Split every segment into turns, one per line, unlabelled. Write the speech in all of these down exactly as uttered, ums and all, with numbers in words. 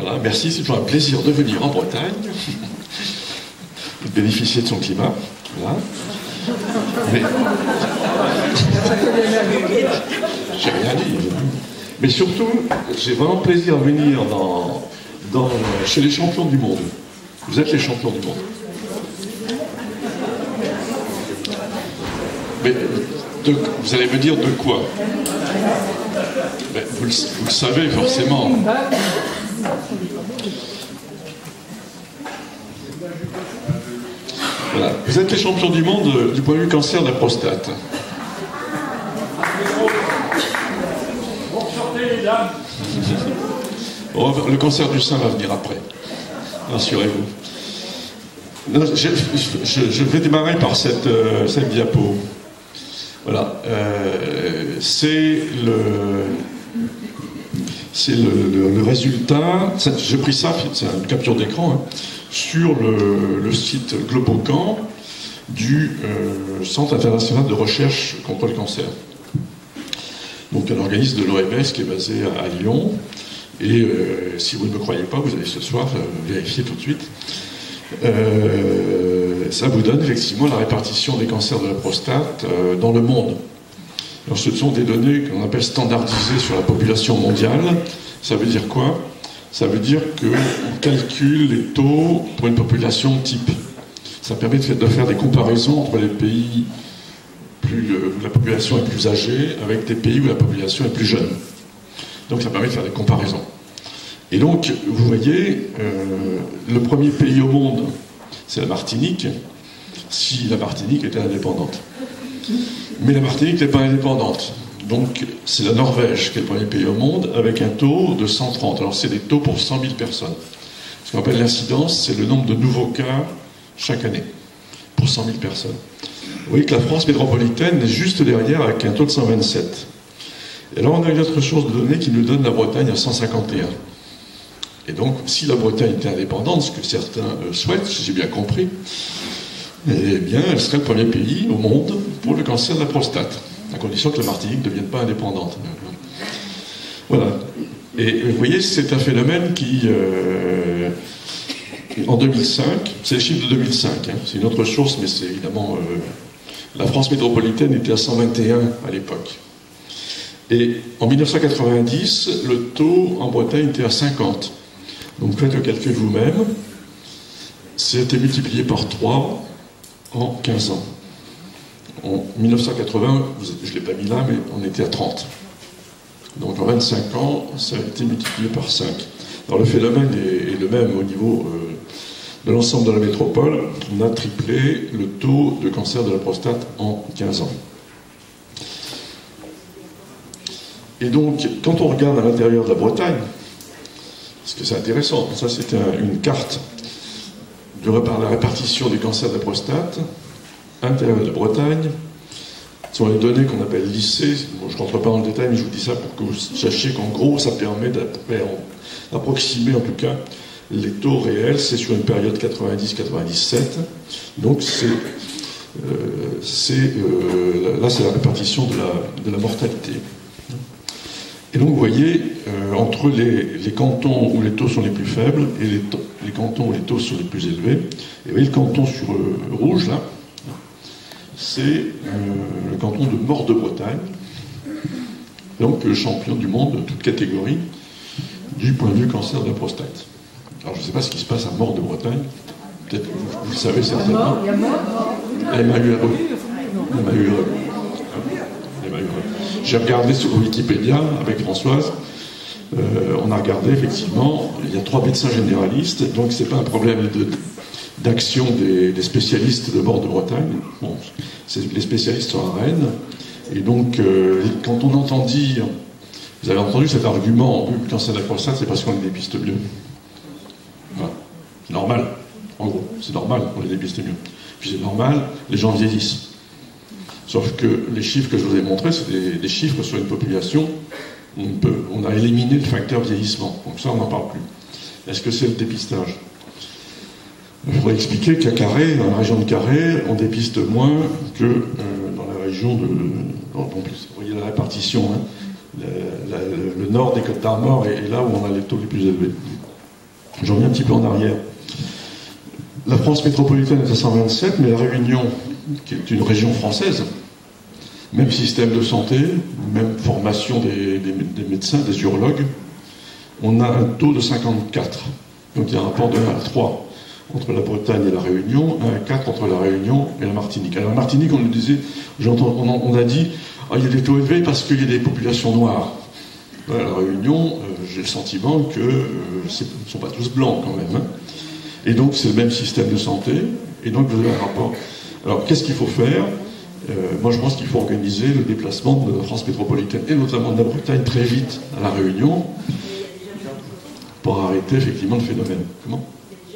Voilà, merci, c'est toujours un plaisir de venir en Bretagne, de bénéficier de son climat. Voilà. Mais... j'ai rien dit. Mais surtout, j'ai vraiment plaisir à venir dans, dans, chez les champions du monde. Vous êtes les champions du monde. Mais de, vous allez me dire de quoi? Mais vous, le, vous le savez forcément. Voilà. Vous êtes les champions du monde du point de vue cancer de la prostate. Bon, le cancer du sein va venir après. Rassurez-vous. Je, je, je vais démarrer par cette, euh, cette diapo. Voilà. Euh, c'est le, c'est le, le, le résultat. J'ai pris ça, c'est une capture d'écran, hein, sur le, le site Globocan du euh, Centre international de recherche contre le cancer. Donc un organisme de l'O M S qui est basé à, à Lyon. Et euh, si vous ne me croyez pas, vous allez ce soir euh, vérifier tout de suite. Euh, ça vous donne effectivement la répartition des cancers de la prostate euh, dans le monde. Alors, ce sont des données qu'on appelle standardisées sur la population mondiale. Ça veut dire quoi? Ça veut dire qu'on calcule les taux pour une population type. Ça permet de faire des comparaisons entre les pays plus, où la population est plus âgée avec des pays où la population est plus jeune. Donc ça permet de faire des comparaisons. Et donc, vous voyez, euh, le premier pays au monde, c'est la Martinique, si la Martinique était indépendante. Mais la Martinique n'est pas indépendante. Donc, c'est la Norvège qui est le premier pays au monde, avec un taux de cent trente. Alors, c'est des taux pour cent mille personnes. Ce qu'on appelle l'incidence, c'est le nombre de nouveaux cas chaque année, pour cent mille personnes. Vous voyez que la France métropolitaine est juste derrière, avec un taux de cent vingt-sept. Et là, on a une autre source de données qui nous donne la Bretagne à cent cinquante et un. Et donc, si la Bretagne était indépendante, ce que certains euh, souhaitent, si j'ai bien compris, eh bien, elle serait le premier pays au monde pour le cancer de la prostate, à condition que la Martinique ne devienne pas indépendante. Voilà. Et vous voyez, c'est un phénomène qui, euh, en deux mille cinq, c'est les chiffres de deux mille cinq, hein, c'est une autre source, mais c'est évidemment... Euh, la France métropolitaine était à cent vingt et un à l'époque. Et en mille neuf cent quatre-vingt-dix, le taux en Bretagne était à cinquante. Donc faites le calcul vous-même. C'était multiplié par trois en quinze ans. En mille neuf cent quatre-vingts, je ne l'ai pas mis là, mais on était à trente. Donc en vingt-cinq ans, ça a été multiplié par cinq. Alors le phénomène est, est le même au niveau euh, de l'ensemble de la métropole. On a triplé le taux de cancer de la prostate en quinze ans. Et donc, quand on regarde à l'intérieur de la Bretagne, parce que c'est intéressant, ça c'est un, une carte de la répartition des cancers de la prostate, intérieur de la Bretagne, ce sont les données qu'on appelle lycée. Bon, je ne rentre pas dans le détail, mais je vous dis ça pour que vous sachiez qu'en gros, ça permet d'approximer en tout cas les taux réels. C'est sur une période quatre-vingt-dix quatre-vingt-dix-sept. Donc c'est, euh, c'est, euh, là c'est la répartition de la, de la mortalité. Et donc vous voyez, euh, entre les, les cantons où les taux sont les plus faibles et les, les cantons où les taux sont les plus élevés, et vous voyez le canton sur euh, rouge là, c'est euh, le canton de Mort-de-Bretagne, donc le champion du monde de toute catégorie du point de vue cancer de la prostate. Alors je ne sais pas ce qui se passe à Mort-de-Bretagne, peut-être que vous, vous le savez certainement. M A U R E. M A U R E. J'ai regardé sur Wikipédia avec Françoise, euh, on a regardé effectivement, il y a trois médecins généralistes, donc c'est pas un problème de, d'action des, des spécialistes de Mort-de-Bretagne. Bon, les spécialistes sont à Rennes, et donc euh, quand on entend dire, vous avez entendu cet argument, le cancer de la prostate, c'est parce qu'on les dépiste mieux. Voilà. C'est normal, en gros, c'est normal qu'on les dépiste mieux. Puis c'est normal, les gens vieillissent. Sauf que les chiffres que je vous ai montrés, c'est des, des chiffres sur une population, on, peut, on a éliminé le facteur vieillissement. Donc ça, on n'en parle plus. Est-ce que c'est le dépistage? Il faudrait expliquer qu'à Carré, dans la région de Carré, on dépiste moins que euh, dans la région de... En plus, vous voyez la répartition, hein, le, la, le, le nord des Côtes d'Armor est, est là où on a les taux les plus élevés. J'en viens un petit peu en arrière. La France métropolitaine est à cent vingt-sept, mais la Réunion, qui est une région française, même système de santé, même formation des, des, des médecins, des urologues, on a un taux de cinquante-quatre. Donc il y a un rapport de un à trois entre la Bretagne et la Réunion, un à quatre entre la Réunion et la Martinique. Alors la Martinique, on nous disait, j'entends, on, on a dit, oh, il y a des taux élevés parce qu'il y a des populations noires. À la Réunion, euh, j'ai le sentiment que euh, ce ne sont pas tous blancs quand même. Hein. Et donc c'est le même système de santé, et donc vous avez un rapport. Alors qu'est-ce qu'il faut faire? euh, Moi je pense qu'il faut organiser le déplacement de la France métropolitaine, et notamment de la Bretagne, très vite à la Réunion, pour arrêter effectivement le phénomène. Comment?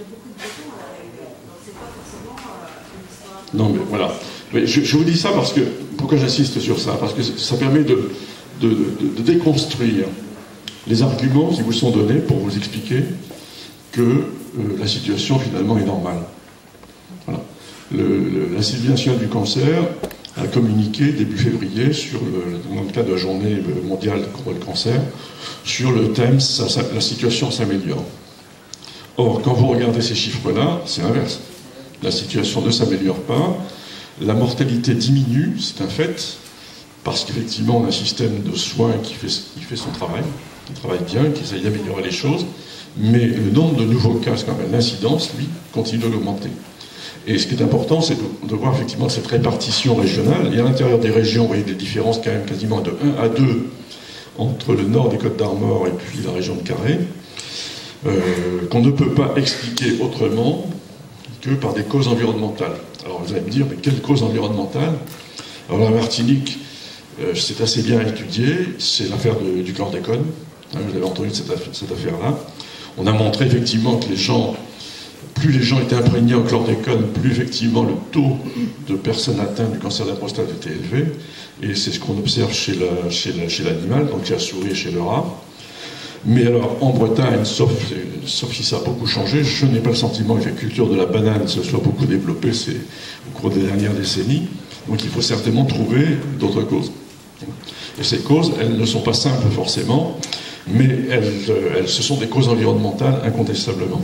Non mais voilà. Mais je, je vous dis ça parce que, pourquoi j'insiste sur ça? Parce que ça permet de, de, de, de déconstruire les arguments qui vous sont donnés pour vous expliquer que euh, la situation finalement est normale. Voilà. L'Institut national du cancer a communiqué début février, sur le, dans le cadre de la journée mondiale contre le cancer, sur le thème ça, ça, la situation s'améliore. Or, quand vous regardez ces chiffres-là, c'est l'inverse. La situation ne s'améliore pas, la mortalité diminue, c'est un fait, parce qu'effectivement on a un système de soins qui fait, qui fait son travail, qui travaille bien, qui essaye d'améliorer les choses, mais le nombre de nouveaux cas, ce qu'on appelle l'incidence, lui, continue d'augmenter. Et ce qui est important, c'est de, de voir effectivement cette répartition régionale, et à l'intérieur des régions, vous voyez des différences quand même quasiment de un à deux entre le nord des Côtes d'Armor et puis la région de Carré, euh, qu'on ne peut pas expliquer autrement que par des causes environnementales. Alors vous allez me dire, mais quelles causes environnementales? Alors la Martinique, euh, c'est assez bien étudié, c'est l'affaire du chlordécone, hein, vous avez entendu de cette, affaire, cette affaire-là. On a montré effectivement que les gens, plus les gens étaient imprégnés en chlordécone, plus effectivement le taux de personnes atteintes du cancer de la prostate était élevé, et c'est ce qu'on observe chez l'animal, chez la, chez donc chez la souris et chez le rat. Mais alors, en Bretagne, sauf, sauf si ça a beaucoup changé, je n'ai pas le sentiment que la culture de la banane se soit beaucoup développée au cours des dernières décennies. Donc il faut certainement trouver d'autres causes. Et ces causes, elles ne sont pas simples forcément, mais elles, elles, ce sont des causes environnementales incontestablement.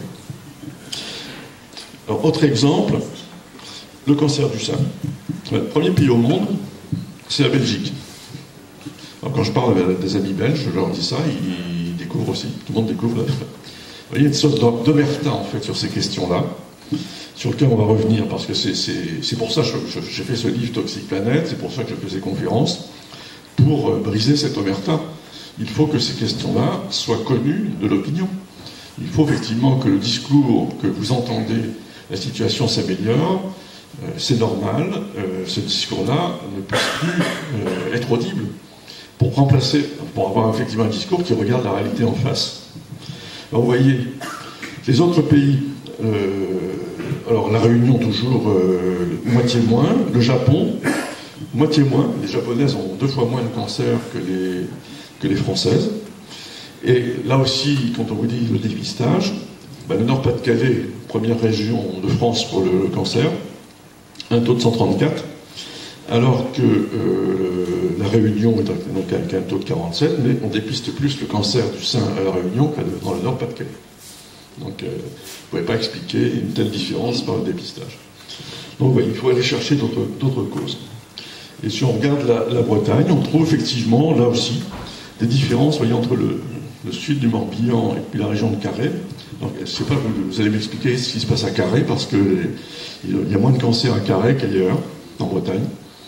Alors, autre exemple, le cancer du sein. Le premier pays au monde, c'est la Belgique. Alors, quand je parle avec des amis belges, je leur dis ça, ils découvrent aussi, tout le monde découvre. Là. Vous voyez, une sorte d'omerta en fait sur ces questions-là, sur lesquelles on va revenir, parce que c'est pour ça que j'ai fait ce livre Toxic Planet, c'est pour ça que je fais ces conférences, pour euh, briser cette omerta. Il faut que ces questions-là soient connues de l'opinion. Il faut effectivement que le discours que vous entendez, la situation s'améliore, euh, c'est normal, euh, ce discours-là ne puisse plus euh, être audible, pour remplacer, pour avoir effectivement un discours qui regarde la réalité en face. Alors vous voyez, les autres pays, euh, alors la Réunion toujours euh, moitié moins, le Japon, moitié moins, les Japonaises ont deux fois moins de cancer que les, que les Françaises. Et là aussi, quand on vous dit le dépistage, ben le Nord-Pas-de-Calais, première région de France pour le cancer, un taux de cent trente-quatre, alors que euh, la Réunion est donc avec un taux de quarante-sept, mais on dépiste plus le cancer du sein à la Réunion qu'à dans le Nord-Pas-de-Calais. Donc euh, vous ne pouvez pas expliquer une telle différence par le dépistage. Donc vous voyez, il faut aller chercher d'autres causes. Et si on regarde la, la Bretagne, on trouve effectivement, là aussi, des différences, voyez, entre le, le sud du Morbihan et puis la région de Carré. Donc, je sais pas, vous, vous allez m'expliquer ce qui se passe à Carré, parce qu'il y a moins de cancer à Carré qu'ailleurs, en Bretagne.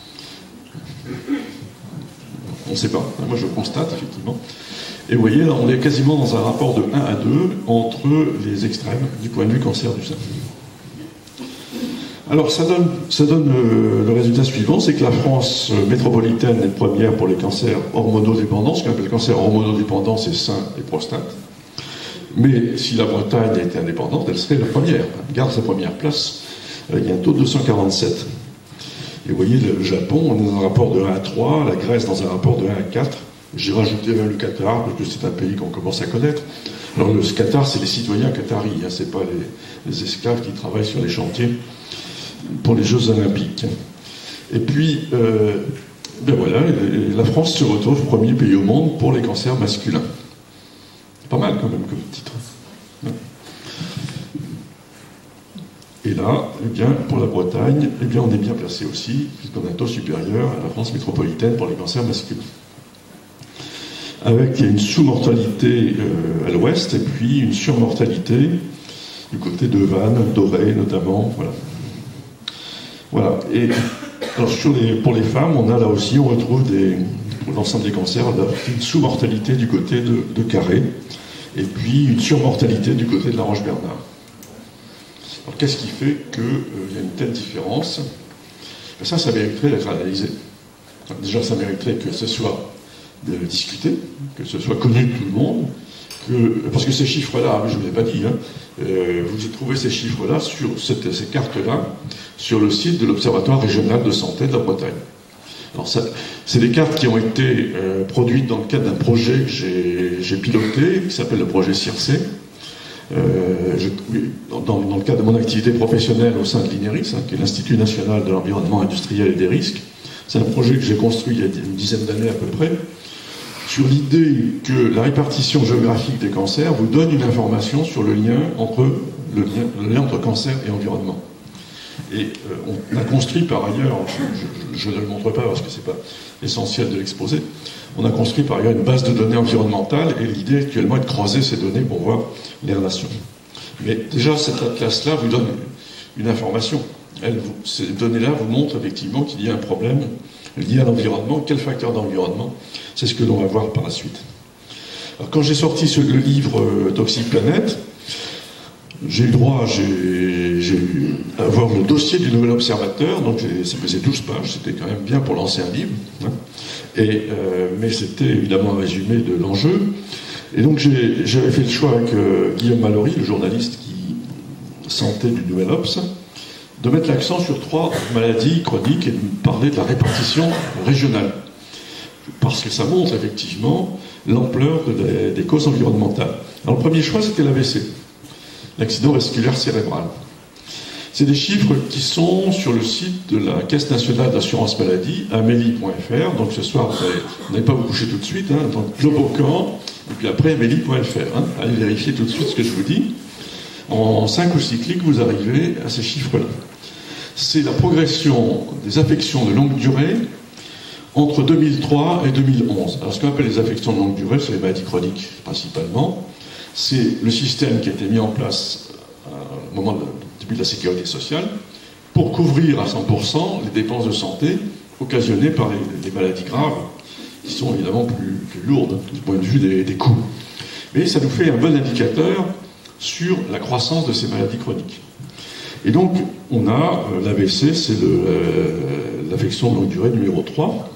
On ne sait pas. Moi, je constate, effectivement. Et vous voyez, là, on est quasiment dans un rapport de un à deux entre les extrêmes du point de vue cancer du sein. Alors, ça donne, ça donne le, le résultat suivant, c'est que la France métropolitaine est première pour les cancers hormonodépendants. Ce qu'on appelle cancer hormonodépendant, c'est sein et prostate. Mais si la Bretagne était indépendante, elle serait la première. Elle garde sa première place. Il y a un taux de deux cent quarante-sept. Et vous voyez, le Japon, on est dans un rapport de un à trois, la Grèce dans un rapport de un à quatre. J'ai rajouté même le Qatar, parce que c'est un pays qu'on commence à connaître. Alors le Qatar, c'est les citoyens qataris, hein, c'est pas les, les esclaves qui travaillent sur les chantiers pour les Jeux Olympiques. Et puis, euh, ben voilà, la France se retrouve premier pays au monde pour les cancers masculins. Pas mal quand même comme titre. Et là, eh bien, pour la Bretagne, eh bien, on est bien placé aussi, puisqu'on a un taux supérieur à la France métropolitaine pour les cancers masculins. Avec une sous-mortalité euh, à l'ouest, et puis une surmortalité du côté de Vannes, d'Auray notamment. Voilà. Voilà. Et alors, sur les, pour les femmes, on a là aussi, on retrouve des, pour l'ensemble des cancers, une sous-mortalité du côté de, de Carré, et puis une surmortalité du côté de la Roche-Bernard. Alors qu'est-ce qui fait qu'il euh, y a une telle différence? Ben, ça, ça mériterait d'être analysé. Alors, déjà, ça mériterait que ce soit de discuté, que ce soit connu de tout le monde, que, parce que ces chiffres-là, je ne vous l'ai pas dit, hein, euh, vous trouvez ces chiffres-là, sur cette, ces cartes-là, sur le site de l'Observatoire régional de santé de la Bretagne. Alors, c'est des cartes qui ont été euh, produites dans le cadre d'un projet que j'ai piloté, qui s'appelle le projet CIRCE. Euh, je, dans, dans le cadre de mon activité professionnelle au sein de l'I N E R I S, hein, qui est l'Institut national de l'environnement industriel et des risques. C'est un projet que j'ai construit il y a une dizaine d'années à peu près, sur l'idée que la répartition géographique des cancers vous donne une information sur le lien entre, le lien, le lien entre cancer et environnement. Et euh, on a construit par ailleurs, je, je, je ne le montre pas parce que ce n'est pas essentiel de l'exposer, on a construit par ailleurs une base de données environnementales et l'idée actuellement est de croiser ces données pour voir les relations. Mais déjà, cette atlas-là vous donne une information. Elle, vous, ces données-là vous montrent effectivement qu'il y a un problème lié à l'environnement. Quel facteur d'environnement? C'est ce que l'on va voir par la suite. Alors, quand j'ai sorti ce, le livre euh, Toxic Planet, j'ai eu droit j'ai eu à voir le dossier du nouvel observateur, donc ça faisait douze pages, c'était quand même bien pour lancer un livre, hein. Et, euh, mais c'était évidemment un résumé de l'enjeu. Et donc j'avais fait le choix avec euh, Guillaume Mallory, le journaliste qui santé du Nouvel Obs, de mettre l'accent sur trois maladies chroniques et de parler de la répartition régionale. Parce que ça montre effectivement l'ampleur de des causes environnementales. Alors le premier choix, c'était l'A V C, l'accident vasculaire cérébral. C'est des chiffres qui sont sur le site de la Caisse nationale d'assurance maladie, amélie point F R. Donc ce soir, vous n'allez pas vous coucher tout de suite, hein, donc Globocan, et puis après amélie point F R. Hein. Allez vérifier tout de suite ce que je vous dis. En cinq ou six clics, vous arrivez à ces chiffres-là. C'est la progression des affections de longue durée entre deux mille trois et deux mille onze. Alors ce qu'on appelle les affections de longue durée, c'est les maladies chroniques principalement. C'est le système qui a été mis en place au moment de début de la sécurité sociale pour couvrir à cent pour cent les dépenses de santé occasionnées par les, les maladies graves, qui sont évidemment plus, plus lourdes du point de vue des, des coûts. Mais ça nous fait un bon indicateur sur la croissance de ces maladies chroniques. Et donc, on a euh, l'A V C, c'est euh, l'affection de longue durée numéro trois,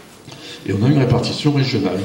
et on a une répartition régionale.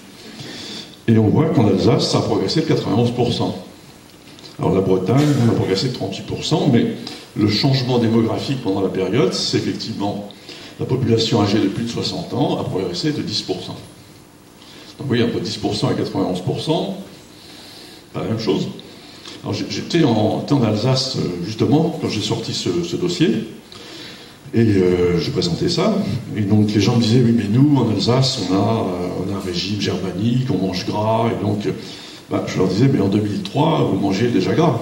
Et on voit qu'en Alsace, ça a progressé de quatre-vingt-onze pour cent. Alors la Bretagne, on a progressé de trente-huit pour cent, mais le changement démographique pendant la période, c'est effectivement la population âgée de plus de soixante ans a progressé de dix pour cent. Donc vous voyez, entre dix pour cent et quatre-vingt-onze pour cent, pas la même chose. Alors j'étais en, en Alsace, justement, quand j'ai sorti ce, ce dossier, et euh, je présentais ça, et donc les gens me disaient, oui, mais nous, en Alsace, on a, euh, on a un régime germanique, on mange gras, et donc... Ben, je leur disais, mais en deux mille trois, vous mangez déjà gras.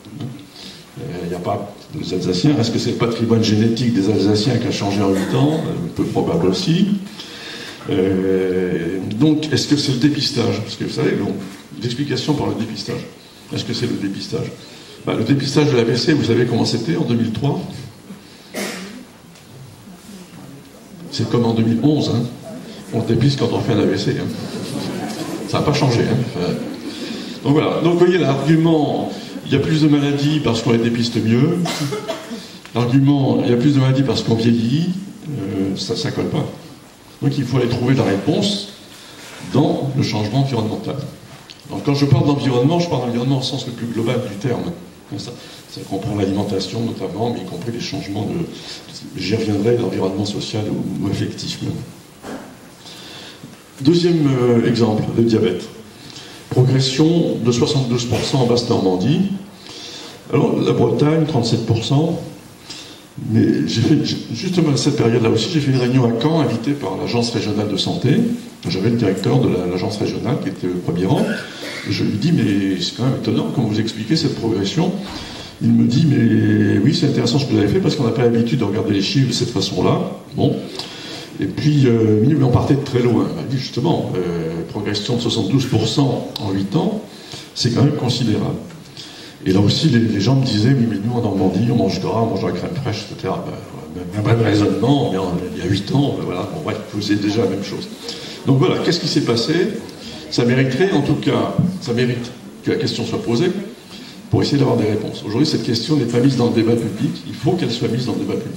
Il n'y a pas les Alsaciens. Est-ce que c'est le patrimoine génétique des Alsaciens qui a changé en huit ans? Peu probable aussi. Euh, donc, est-ce que c'est le dépistage? Parce que vous savez, l'explication par le dépistage. Est-ce que c'est le dépistage? Ben, le dépistage de l'A V C, vous savez comment c'était en deux mille trois? C'est comme en deux mille onze. Hein. On dépiste quand on fait un A V C. Hein. Ça n'a pas changé. Hein. Enfin, donc voilà, donc vous voyez l'argument, il y a plus de maladies parce qu'on les dépiste mieux, l'argument, il y a plus de maladies parce qu'on vieillit, euh, ça ne colle pas. Donc il faut aller trouver la réponse dans le changement environnemental. Donc quand je parle d'environnement, je parle d'environnement au sens le plus global du terme. Ça, ça comprend l'alimentation notamment, mais y compris les changements de, j'y reviendrai, d'environnement social ou, ou affectif. Deuxième euh, exemple, le diabète. Progression de soixante-douze pour cent en Basse-Normandie. Alors, la Bretagne, trente-sept pour cent. Mais j'ai fait, justement à cette période-là aussi, j'ai fait une réunion à Caen, invitée par l'Agence régionale de santé. J'avais le directeur de l'agence régionale qui était au premier rang. Et je lui dis, mais c'est quand même étonnant, comment vous expliquez cette progression? il me dit, mais oui, c'est intéressant ce que vous avez fait, parce qu'on n'a pas l'habitude de regarder les chiffres de cette façon-là. Bon. Et puis, euh, mais on partait de très loin. Il m'a dit, justement, euh, progression de soixante-douze pour cent en huit ans, c'est quand même considérable. Et là aussi, les, les gens me disaient, oui, mais nous, en Normandie, on mange gras, on mange de la crème fraîche, et cetera. Ben, même raisonnement, mais en, il y a huit ans, ben voilà, bon, bref, vous faisiez déjà la même chose. Donc voilà, qu'est-ce qui s'est passé? Ça mériterait, en tout cas, ça mérite que la question soit posée pour essayer d'avoir des réponses. Aujourd'hui, cette question n'est pas mise dans le débat public, il faut qu'elle soit mise dans le débat public.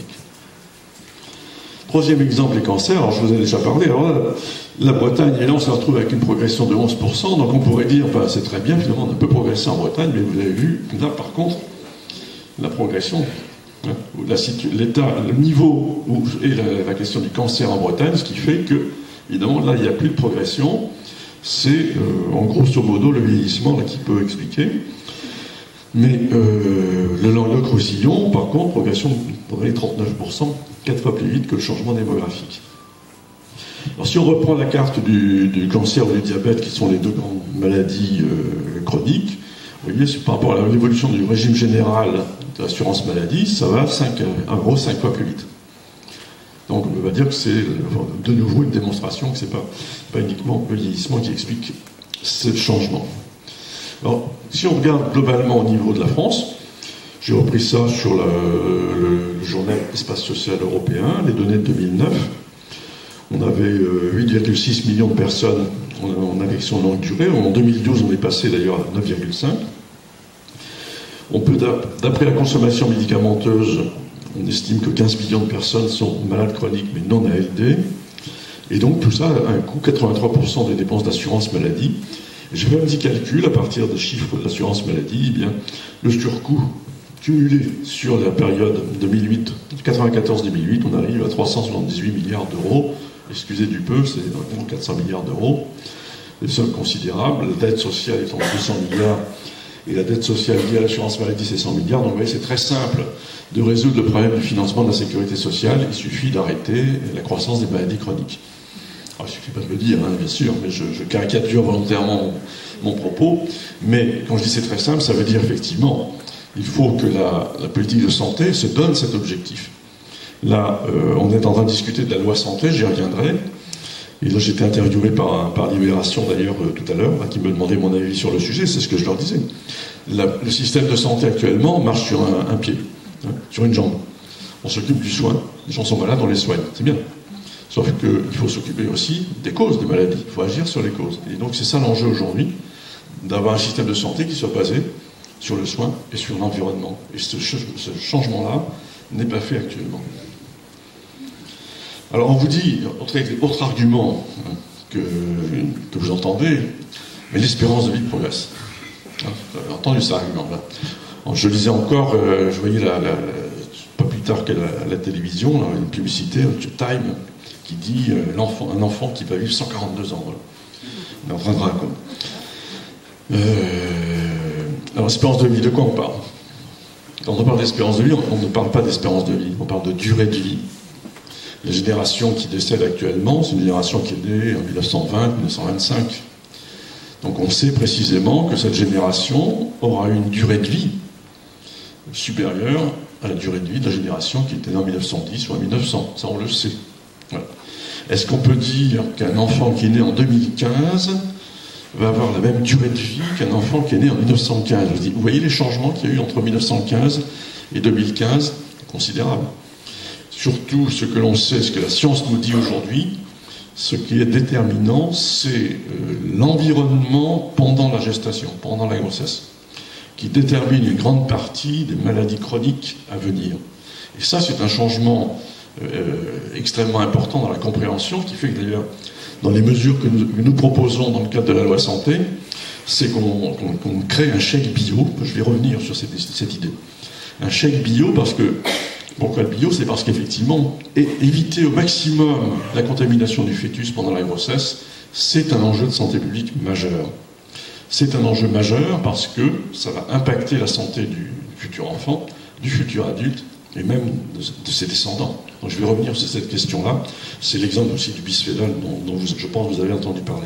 Troisième exemple, les cancers. Alors, je vous ai déjà parlé. Alors là, la Bretagne, et là, on se retrouve avec une progression de onze pour cent. Donc, on pourrait dire, enfin, c'est très bien, finalement, on a un peu progressé en Bretagne, mais vous avez vu, là, par contre, la progression, hein, l'état, le niveau où est la, la question du cancer en Bretagne, ce qui fait que, évidemment, là, il n'y a plus de progression. C'est, euh, en grosso modo, le vieillissement là, qui peut expliquer. Mais euh, le Languedoc-Roussillon, par contre, progression de trente-neuf pour cent, quatre fois plus vite que le changement démographique. Alors si on reprend la carte du, du cancer ou du diabète, qui sont les deux grandes maladies euh, chroniques, vous voyez, par rapport à l'évolution du régime général de l'assurance maladie, ça va cinq, en gros cinq fois plus vite. Donc on va dire que c'est de nouveau une démonstration que ce n'est pas, pas uniquement le vieillissement qui explique ce changement. Alors, si on regarde globalement au niveau de la France, j'ai repris ça sur le, le, le journal Espace Social Européen, les données de deux mille neuf. On avait euh, huit virgule six millions de personnes en, en affection longue durée. En deux mille douze, on est passé d'ailleurs à neuf virgule cinq. On peut, d'après la consommation médicamenteuse, on estime que quinze millions de personnes sont malades chroniques mais non A L D. Et donc tout ça a un coût, quatre-vingt-trois pour cent des dépenses d'assurance maladie. J'ai fait un petit calcul à partir des chiffres de l'assurance maladie. Eh bien, le surcoût cumulé sur la période deux mille huit, quatre-vingt-quatorze deux mille huit, on arrive à trois cent soixante-dix-huit milliards d'euros. Excusez du peu, c'est environ quatre cents milliards d'euros. Des sommes considérables. La dette sociale est en deux cents milliards. Et la dette sociale liée à l'assurance maladie, c'est cent milliards. Donc vous voyez, c'est très simple de résoudre le problème du financement de la sécurité sociale. Il suffit d'arrêter la croissance des maladies chroniques. Alors, il ne suffit pas de le dire, hein, bien sûr, mais je, je caricature volontairement mon, mon propos. Mais quand je dis c'est très simple, ça veut dire effectivement, il faut que la, la politique de santé se donne cet objectif. Là, euh, on est en train de discuter de la loi santé, j'y reviendrai. Et là, j'étais interviewé par, par Libération, d'ailleurs, euh, tout à l'heure, qui me demandait mon avis sur le sujet, c'est ce que je leur disais. La, le système de santé actuellement marche sur un, un pied, hein, sur une jambe. On s'occupe du soin, les gens sont malades, on les soigne, c'est bien. Sauf qu'il faut s'occuper aussi des causes des maladies, il faut agir sur les causes. Et donc c'est ça l'enjeu aujourd'hui, d'avoir un système de santé qui soit basé sur le soin et sur l'environnement. Et ce, ce changement-là n'est pas fait actuellement. Alors on vous dit, autre, autre argument hein, que, que vous entendez, mais l'espérance de vie progresse. Hein, vous avez entendu cet argument-là. Je lisais encore, euh, je voyais la, la, la, pas plus tard qu'à la, la télévision, là, une publicité, Time, qui dit euh, l'enfant, un enfant qui va vivre cent quarante-deux ans. Voilà. On est en train de raconter. Euh, alors, espérance de vie, de quoi on parle? Quand on parle d'espérance de vie, on, on ne parle pas d'espérance de vie, on parle de durée de vie. La génération qui décède actuellement, c'est une génération qui est née en mille neuf cent vingt, mille neuf cent vingt-cinq. Donc on sait précisément que cette génération aura une durée de vie supérieure à la durée de vie de la génération qui était née en mille neuf cent dix ou en mille neuf cents. Ça, on le sait. Voilà. Est-ce qu'on peut dire qu'un enfant qui est né en deux mille quinze va avoir la même durée de vie qu'un enfant qui est né en mille neuf cent quinze? Je dis, vous voyez les changements qu'il y a eu entre mille neuf cent quinze et deux mille quinze? Considérables. Surtout, ce que l'on sait, ce que la science nous dit aujourd'hui, ce qui est déterminant, c'est euh, l'environnement pendant la gestation, pendant la grossesse, qui détermine une grande partie des maladies chroniques à venir. Et ça, c'est un changement euh, extrêmement important dans la compréhension, qui fait que d'ailleurs, dans les mesures que nous, que nous proposons dans le cadre de la loi santé, c'est qu'on qu'on, qu'on crée un chèque bio. Je vais revenir sur cette, cette idée. Un chèque bio parce que pourquoi le bio? C'est parce qu'effectivement, éviter au maximum la contamination du fœtus pendant la grossesse, c'est un enjeu de santé publique majeur. C'est un enjeu majeur parce que ça va impacter la santé du futur enfant, du futur adulte, et même de, de ses descendants. Donc je vais revenir sur cette question-là. C'est l'exemple aussi du bisphénol dont, dont vous, je pense que vous avez entendu parler.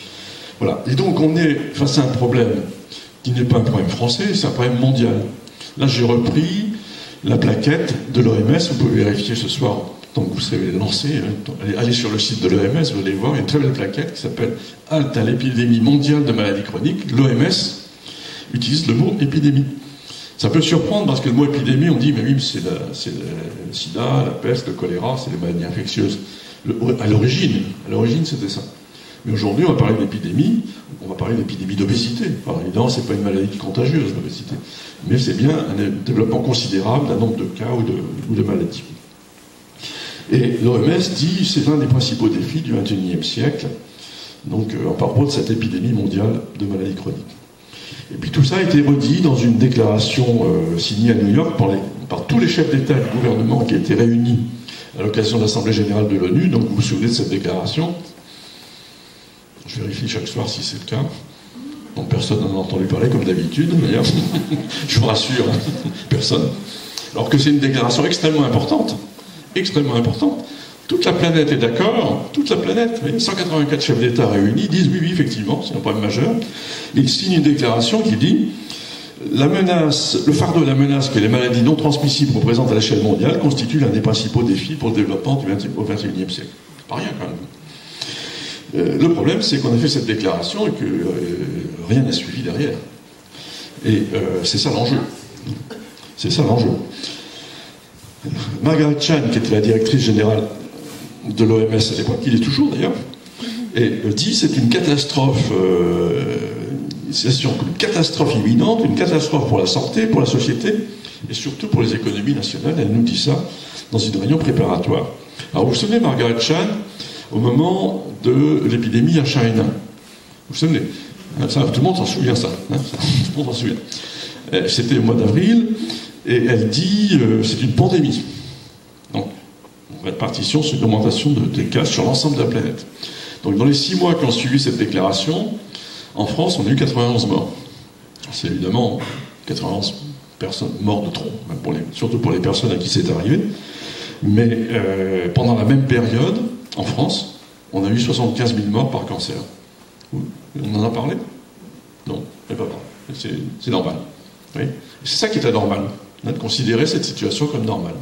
Voilà. Et donc on est face à un problème qui n'est pas un problème français, c'est un problème mondial. Là, j'ai repris la plaquette de l'O M S. Vous pouvez vérifier ce soir, tant que vous savez lancer. Hein, allez sur le site de l'O M S, vous allez voir, il y a une très belle plaquette qui s'appelle « Halte à l'épidémie mondiale de maladies chroniques ». L'O M S utilise le mot « épidémie ». Ça peut surprendre parce que le mot épidémie, on dit, mais oui, c'est le sida, la peste, le choléra, c'est les maladies infectieuses. Le, à l'origine, à l'origine, c'était ça. Mais aujourd'hui, on va parler d'épidémie, on va parler d'épidémie d'obésité. Alors évidemment, c'est pas une maladie contagieuse, l'obésité. Mais c'est bien un développement considérable d'un nombre de cas ou de, ou de maladies. Et l'O M S dit, c'est l'un des principaux défis du vingt et unième siècle, donc euh, en propos de cette épidémie mondiale de maladies chroniques. Et puis tout ça a été redit dans une déclaration euh, signée à New York par, les, par tous les chefs d'État et de gouvernement qui étaient réunis à l'occasion de l'Assemblée générale de l'ONU. Donc vous vous souvenez de cette déclaration? Je vérifie chaque soir si c'est le cas. Donc personne n'en a entendu parler comme d'habitude, d'ailleurs. Je vous rassure, personne. Alors que c'est une déclaration extrêmement importante, extrêmement importante. Toute la planète est d'accord, toute la planète, cent quatre-vingt-quatre chefs d'État réunis disent oui, oui, effectivement, c'est un problème majeur. Ils signent une déclaration qui dit la menace, le fardeau de la menace que les maladies non transmissibles représentent à l'échelle mondiale constitue l'un des principaux défis pour le développement du au vingt et unième siècle. Pas rien quand même. Euh, le problème, c'est qu'on a fait cette déclaration et que euh, rien n'a suivi derrière. Et euh, c'est ça l'enjeu. C'est ça l'enjeu. Margaret Chan, qui était la directrice générale de l'O M S à l'époque, il est toujours d'ailleurs, et dit c'est une catastrophe, euh, c'est une catastrophe imminente, une catastrophe pour la santé, pour la société, et surtout pour les économies nationales. Elle nous dit ça dans une réunion préparatoire. Alors vous vous souvenez, Margaret Chan, au moment de l'épidémie H un N un, vous vous souvenez, ça, tout le monde s'en souvient ça, hein, ça, tout le monde s'en souvient. C'était au mois d'avril, et elle dit euh, c'est une pandémie. Donc, répartition sur une augmentation de, des cas sur l'ensemble de la planète. Donc dans les six mois qui ont suivi cette déclaration, en France, on a eu quatre-vingt-onze morts. C'est évidemment quatre-vingt-onze personnes mortes de trop, pour les, surtout pour les personnes à qui c'est arrivé. Mais euh, pendant la même période, en France, on a eu soixante-quinze mille morts par cancer. On en a parlé? Non, on n'a pas parlé. C'est normal. Oui. C'est ça qui est anormal, hein, de considérer cette situation comme normale.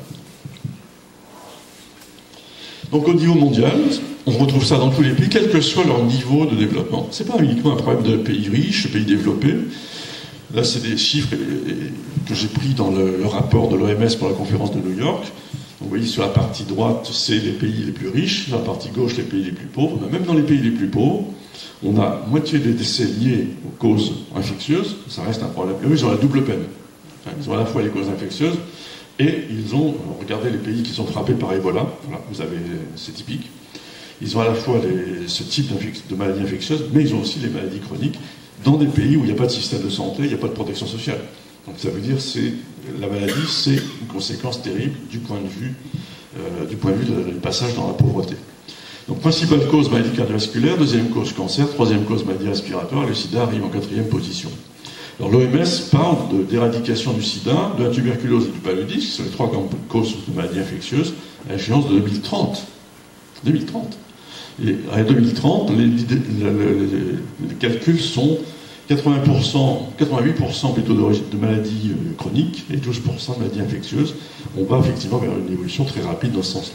Donc au niveau mondial, on retrouve ça dans tous les pays, quel que soit leur niveau de développement. Ce n'est pas uniquement un problème de pays riches, de pays développés. Là, c'est des chiffres que j'ai pris dans le, le rapport de l'O M S pour la conférence de New York. Donc, vous voyez, sur la partie droite, c'est les pays les plus riches, sur la partie gauche, les pays les plus pauvres. Mais même dans les pays les plus pauvres, on a moitié des décès liés aux causes infectieuses. Ça reste un problème. Et eux, ils ont la double peine. Ils ont à la fois les causes infectieuses et ils ont, regardez les pays qui sont frappés par Ebola, voilà, vous avez, c'est typique. Ils ont à la fois les, ce type de maladies infectieuses, mais ils ont aussi les maladies chroniques dans des pays où il n'y a pas de système de santé, il n'y a pas de protection sociale. Donc ça veut dire que la maladie, c'est une conséquence terrible du point de vue, euh, du point de vue du passage dans la pauvreté. Donc principale cause maladie cardiovasculaire, deuxième cause cancer, troisième cause maladie respiratoire, le sida arrive en quatrième position. Alors l'O M S parle d'éradication du sida, de la tuberculose et du paludisme, qui sont les trois grandes causes de maladies infectieuses, à l'échéance de deux mille trente. deux mille trente. Et à deux mille trente, les, les, les, les calculs sont quatre-vingts pour cent, quatre-vingt-huit pour cent plutôt de, de maladies chroniques et douze pour cent de maladies infectieuses. On va effectivement vers une évolution très rapide dans ce sens-là.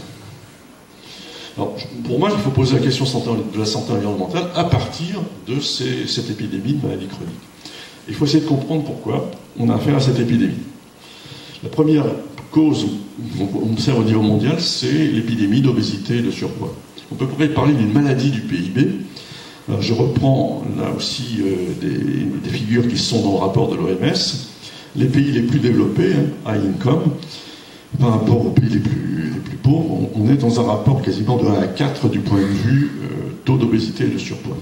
Alors, pour moi, il faut poser la question de la santé environnementale à partir de ces, cette épidémie de maladies chroniques. Il faut essayer de comprendre pourquoi on a affaire à cette épidémie. La première cause qu'on observe au niveau mondial, c'est l'épidémie d'obésité et de surpoids. On peut parler d'une maladie du P I B. Alors, je reprends là aussi euh, des, des figures qui sont dans le rapport de l'O M S. Les pays les plus développés, hein, high income, par rapport aux pays les plus, les plus pauvres, on, on est dans un rapport quasiment de un à quatre du point de vue euh, taux d'obésité et de surpoids.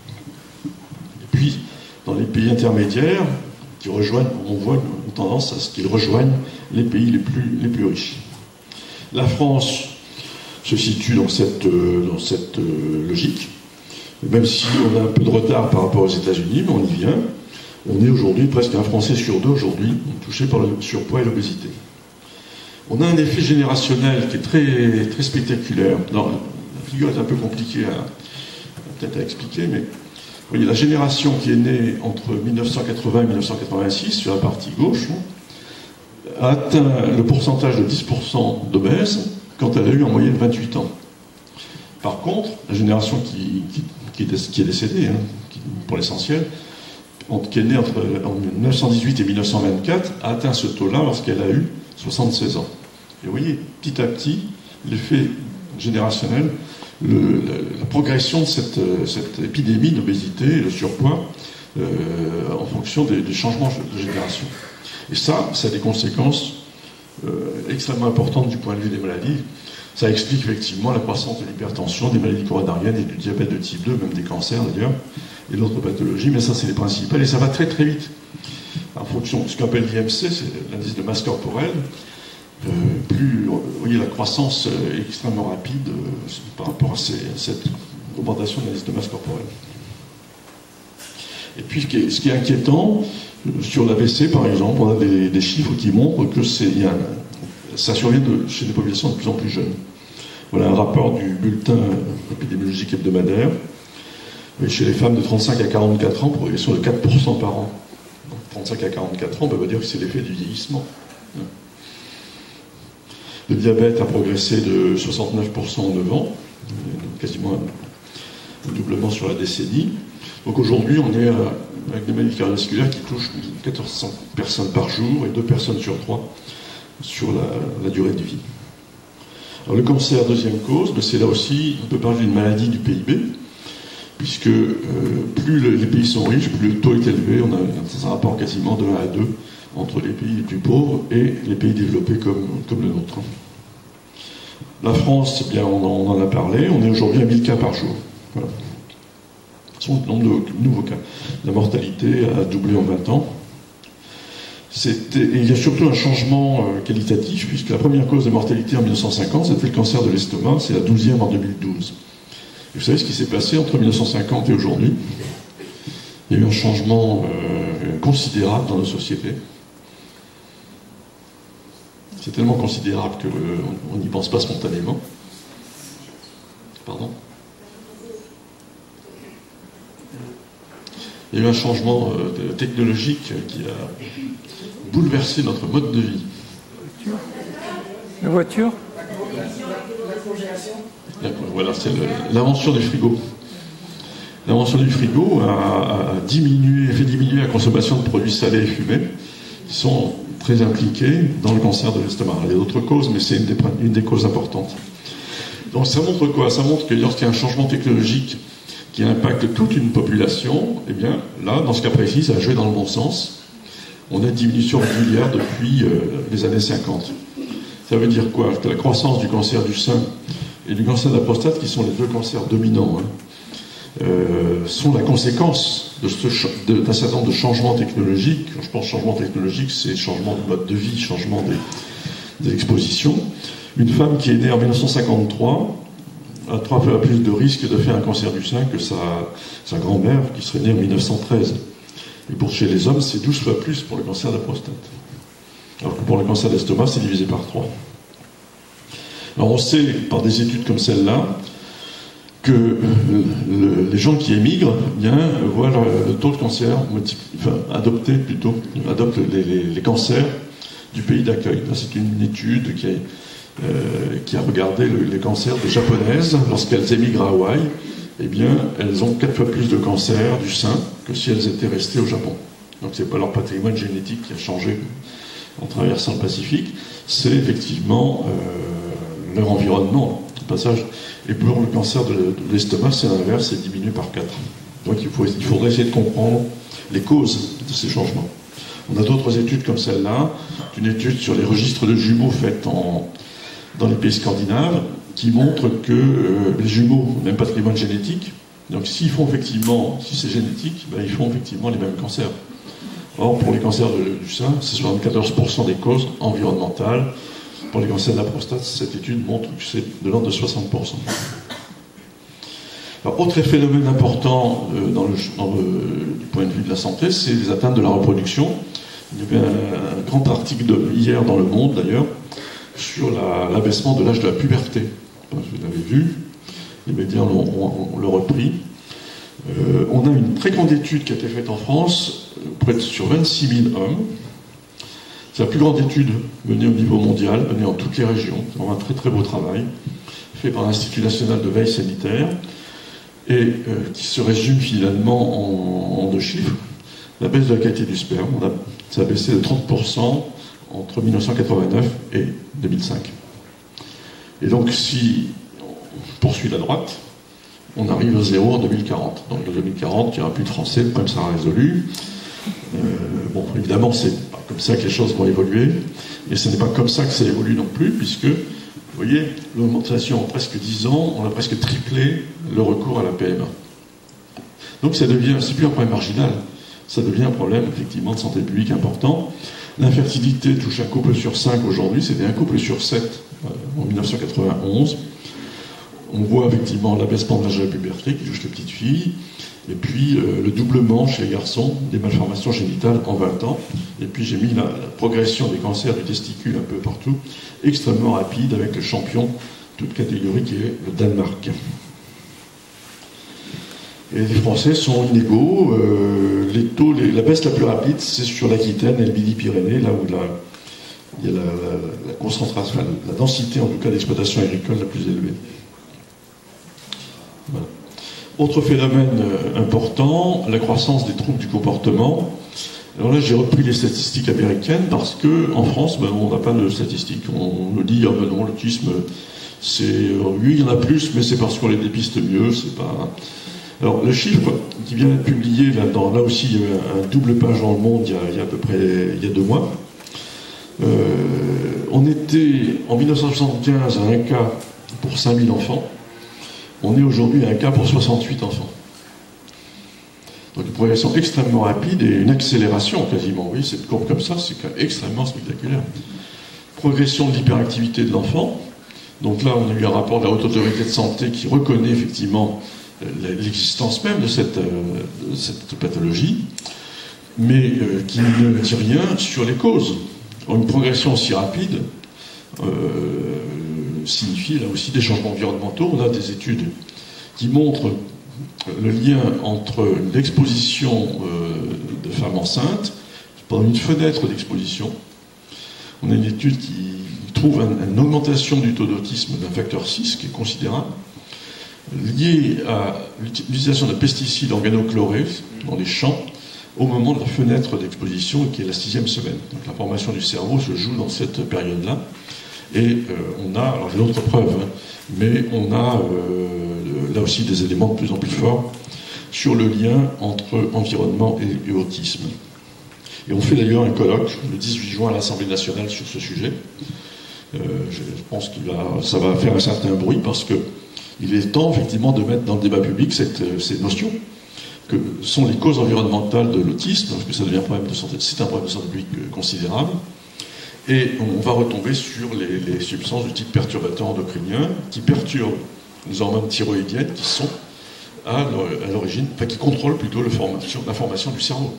Et puis, dans les pays intermédiaires, qui rejoignent, on voit une tendance à ce qu'ils rejoignent les pays les plus, les plus riches. La France se situe dans cette, euh, dans cette euh, logique, même si on a un peu de retard par rapport aux États-Unis, mais on y vient. On est aujourd'hui presque un Français sur deux aujourd'hui touché par le surpoids et l'obésité. On a un effet générationnel qui est très, très spectaculaire. Non, la figure est un peu compliquée à, peut-être à expliquer, mais vous voyez, la génération qui est née entre mille neuf cent quatre-vingts et mille neuf cent quatre-vingt-six, sur la partie gauche, a atteint le pourcentage de dix pour cent d'obèses quand elle a eu en moyenne vingt-huit ans. Par contre, la génération qui, qui, qui, est, qui est décédée, hein, qui, pour l'essentiel, qui est née entre en mille neuf cent dix-huit et mille neuf cent vingt-quatre, a atteint ce taux-là lorsqu'elle a eu soixante-seize ans. Et vous voyez, petit à petit, l'effet générationnel, le, la, la progression de cette, cette épidémie d'obésité et de surpoids euh, en fonction des, des changements de génération. Et ça, ça a des conséquences euh, extrêmement importantes du point de vue des maladies. Ça explique effectivement la croissance de l'hypertension, des maladies coronariennes et du diabète de type deux, même des cancers d'ailleurs, et d'autres pathologies, mais ça c'est les principales, et ça va très très vite. En fonction de ce qu'on appelle l'I M C, c'est l'indice de masse corporelle, euh, plus, vous voyez, la croissance est extrêmement rapide euh, par rapport à, ces, à cette augmentation de l'indice de masse corporelle. Et puis ce qui est, ce qui est inquiétant, sur l'A V C par exemple, on a des, des chiffres qui montrent que c'est, il y a un, ça survient de, chez des populations de plus en plus jeunes. Voilà un rapport du bulletin épidémiologique hebdomadaire. Et chez les femmes de trente-cinq à quarante-quatre ans, progression de quatre pour cent par an. Donc, trente-cinq à quarante-quatre ans, on peut dire que c'est l'effet du vieillissement. Le diabète a progressé de soixante-neuf pour cent en neuf ans, quasiment un doublement sur la décennie. Donc aujourd'hui, on est avec des maladies cardiovasculaires qui touchent quatorze cents personnes par jour et deux personnes sur trois sur la, la durée de vie. Alors le cancer, deuxième cause, mais c'est là aussi, on peut parler d'une maladie du P I B, puisque euh, plus le, les pays sont riches, plus le taux est élevé, on a un rapport quasiment de un à deux entre les pays les plus pauvres et les pays développés comme, comme le nôtre. La France, eh bien, on, en, on en a parlé, on est aujourd'hui à mille cas par jour. Voilà. C'est le nombre de nouveaux cas. La mortalité a doublé en vingt ans. C'était, et il y a surtout un changement euh, qualitatif, puisque la première cause de mortalité en mille neuf cent cinquante, c'était le cancer de l'estomac, c'est la douzième en deux mille douze. Et vous savez ce qui s'est passé entre mille neuf cent cinquante et aujourd'hui? Il y a eu un changement euh, considérable dans nos sociétés. C'est tellement considérable qu'on n'y pense pas spontanément. Pardon? Il y a eu un changement euh, technologique qui a bouleversé notre mode de vie.
La voiture?
Voilà, c'est l'invention du frigo. L'invention du frigo a, a diminué, fait diminuer la consommation de produits salés et fumés, qui sont très impliqués dans le cancer de l'estomac. Il y a d'autres causes, mais c'est une des, une des causes importantes. Donc ça montre quoi? Ça montre que lorsqu'il y a un changement technologique qui impacte toute une population, eh bien, là, dans ce cas précis, ça a joué dans le bon sens. On a une diminution régulière depuis euh, les années cinquante. Ça veut dire quoi? Que la croissance du cancer du sein et du cancer de la prostate, qui sont les deux cancers dominants, hein, euh, sont la conséquence de ce, de, d'un certain nombre de changements technologiques. Quand je pense changement technologique, c'est changement de mode de vie, changement des, des expositions. Une femme qui est née en mille neuf cent cinquante-trois a trois fois plus de risque de faire un cancer du sein que sa, sa grand-mère qui serait née en mille neuf cent treize. Et pour chez les hommes, c'est douze fois plus pour le cancer de la prostate. Alors que pour le cancer de l'estomac, c'est divisé par trois. Alors on sait, par des études comme celle-là, que le, les gens qui émigrent bien, voient leur, le taux de cancer, enfin, adopter plutôt, adoptent les, les, les cancers du pays d'accueil. C'est une étude qui, est, euh, qui a regardé le, les cancers des japonaises lorsqu'elles émigrent à Hawaï. Eh bien, elles ont quatre fois plus de cancers du sein que si elles étaient restées au Japon. Donc c'est pas leur patrimoine génétique qui a changé en traversant le Pacifique, c'est effectivement euh, leur environnement, au passage. Et pour le cancer de, de l'estomac, c'est l'inverse, c'est diminué par quatre. Donc il, faut, il faudrait essayer de comprendre les causes de ces changements. On a d'autres études comme celle-là, une étude sur les registres de jumeaux faite en, dans les pays scandinaves, qui montre que euh, les jumeaux ont le même patrimoine génétique. Donc s'ils font effectivement, si c'est génétique, ben, ils font effectivement les mêmes cancers. Or, pour les cancers de, du sein, c'est soixante-quatorze pour cent des causes environnementales. Pour les cancers de la prostate, cette étude montre que c'est de l'ordre de soixante pour cent. Alors, autre phénomène important euh, dans le, dans le, du point de vue de la santé, c'est les atteintes de la reproduction. Il y avait un, un grand article de, hier dans Le Monde, d'ailleurs, sur la, l'abaissement de l'âge de la puberté. Vous l'avez vu, les médias l'ont repris. Euh, on a une très grande étude qui a été faite en France, près de sur vingt-six mille hommes, C'est la plus grande étude menée au niveau mondial, menée en toutes les régions. C'est vraiment un très très beau travail, fait par l'Institut national de veille sanitaire, et euh, qui se résume finalement en, en deux chiffres. La baisse de la qualité du sperme, on a, ça a baissé de trente pour cent entre mille neuf cent quatre-vingt-neuf et deux mille cinq. Et donc, si on poursuit la droite, on arrive à zéro en deux mille quarante. Donc, en deux mille quarante, il n'y aura plus de Français, le problème sera résolu. Euh, bon, évidemment, c'est pas comme ça que les choses vont évoluer, et ce n'est pas comme ça que ça évolue non plus, puisque, vous voyez, l'augmentation en presque dix ans, on a presque triplé le recours à la P M A. Donc, ça devient, c'est plus un problème marginal, ça devient un problème, effectivement, de santé publique important. L'infertilité touche un couple sur cinq aujourd'hui, c'était un couple sur sept euh, en mille neuf cent quatre-vingt-onze. On voit effectivement l'abaissement de l'âge de la puberté qui touche les petites filles, et puis euh, le doublement chez les garçons des malformations génitales en vingt ans. Et puis j'ai mis la, la progression des cancers du testicule un peu partout, extrêmement rapide, avec le champion, toute catégorie, qui est le Danemark. Et les Français sont inégaux. Euh, les taux, les, la baisse la plus rapide, c'est sur l'Aquitaine et le Midi-Pyrénées, là où la, il y a la, la, la concentration, enfin, la densité en tout cas d'exploitation agricole la plus élevée. Voilà. Autre phénomène euh, important, la croissance des troubles du comportement. Alors là, j'ai repris les statistiques américaines parce que en France, ben, on n'a pas de statistiques. On nous dit, ah ben non, l'autisme, c'est, euh, oui, il y en a plus, mais c'est parce qu'on les dépiste mieux. C'est pas. Alors, le chiffre qui vient d'être publié, là, dans, là aussi, il y a eu un, un double page dans Le Monde il y a, il y a à peu près il y a deux mois. Euh, on était en mille neuf cent soixante-quinze à un cas pour cinq mille enfants. On est aujourd'hui à un cas pour soixante-huit enfants. Donc une progression extrêmement rapide et une accélération quasiment. Oui, cette courbe comme ça, c'est extrêmement spectaculaire. Progression de l'hyperactivité de l'enfant. Donc là, on a eu un rapport de la Haute Autorité de Santé qui reconnaît effectivement l'existence même de cette, euh, de cette pathologie, mais euh, qui ne dit rien sur les causes. Une progression aussi rapide euh, signifie là aussi des changements environnementaux. On a des études qui montrent le lien entre l'exposition euh, de femmes enceintes pendant une fenêtre d'exposition. On a une étude qui trouve un, une augmentation du taux d'autisme d'un facteur six, qui est considérable, lié à l'utilisation de pesticides organochlorés dans les champs au moment de la fenêtre d'exposition, qui est la sixième semaine. Donc la formation du cerveau se joue dans cette période-là. Et euh, on a, alors j'ai d'autres preuves, hein, mais on a euh, là aussi des éléments de plus en plus forts sur le lien entre environnement et, et autisme. Et on fait d'ailleurs un colloque le dix-huit juin à l'Assemblée nationale sur ce sujet. Euh, je, je pense que ça va faire un certain bruit parce que il est temps effectivement de mettre dans le débat public cette, ces notions que sont les causes environnementales de l'autisme, parce que ça devient un problème de santé, c'est un problème de santé publique considérable. Et on va retomber sur les, les substances du type perturbateur endocrinien qui perturbent les hormones thyroïdiennes qui sont à l'origine, enfin qui contrôlent plutôt la formation, la formation du cerveau.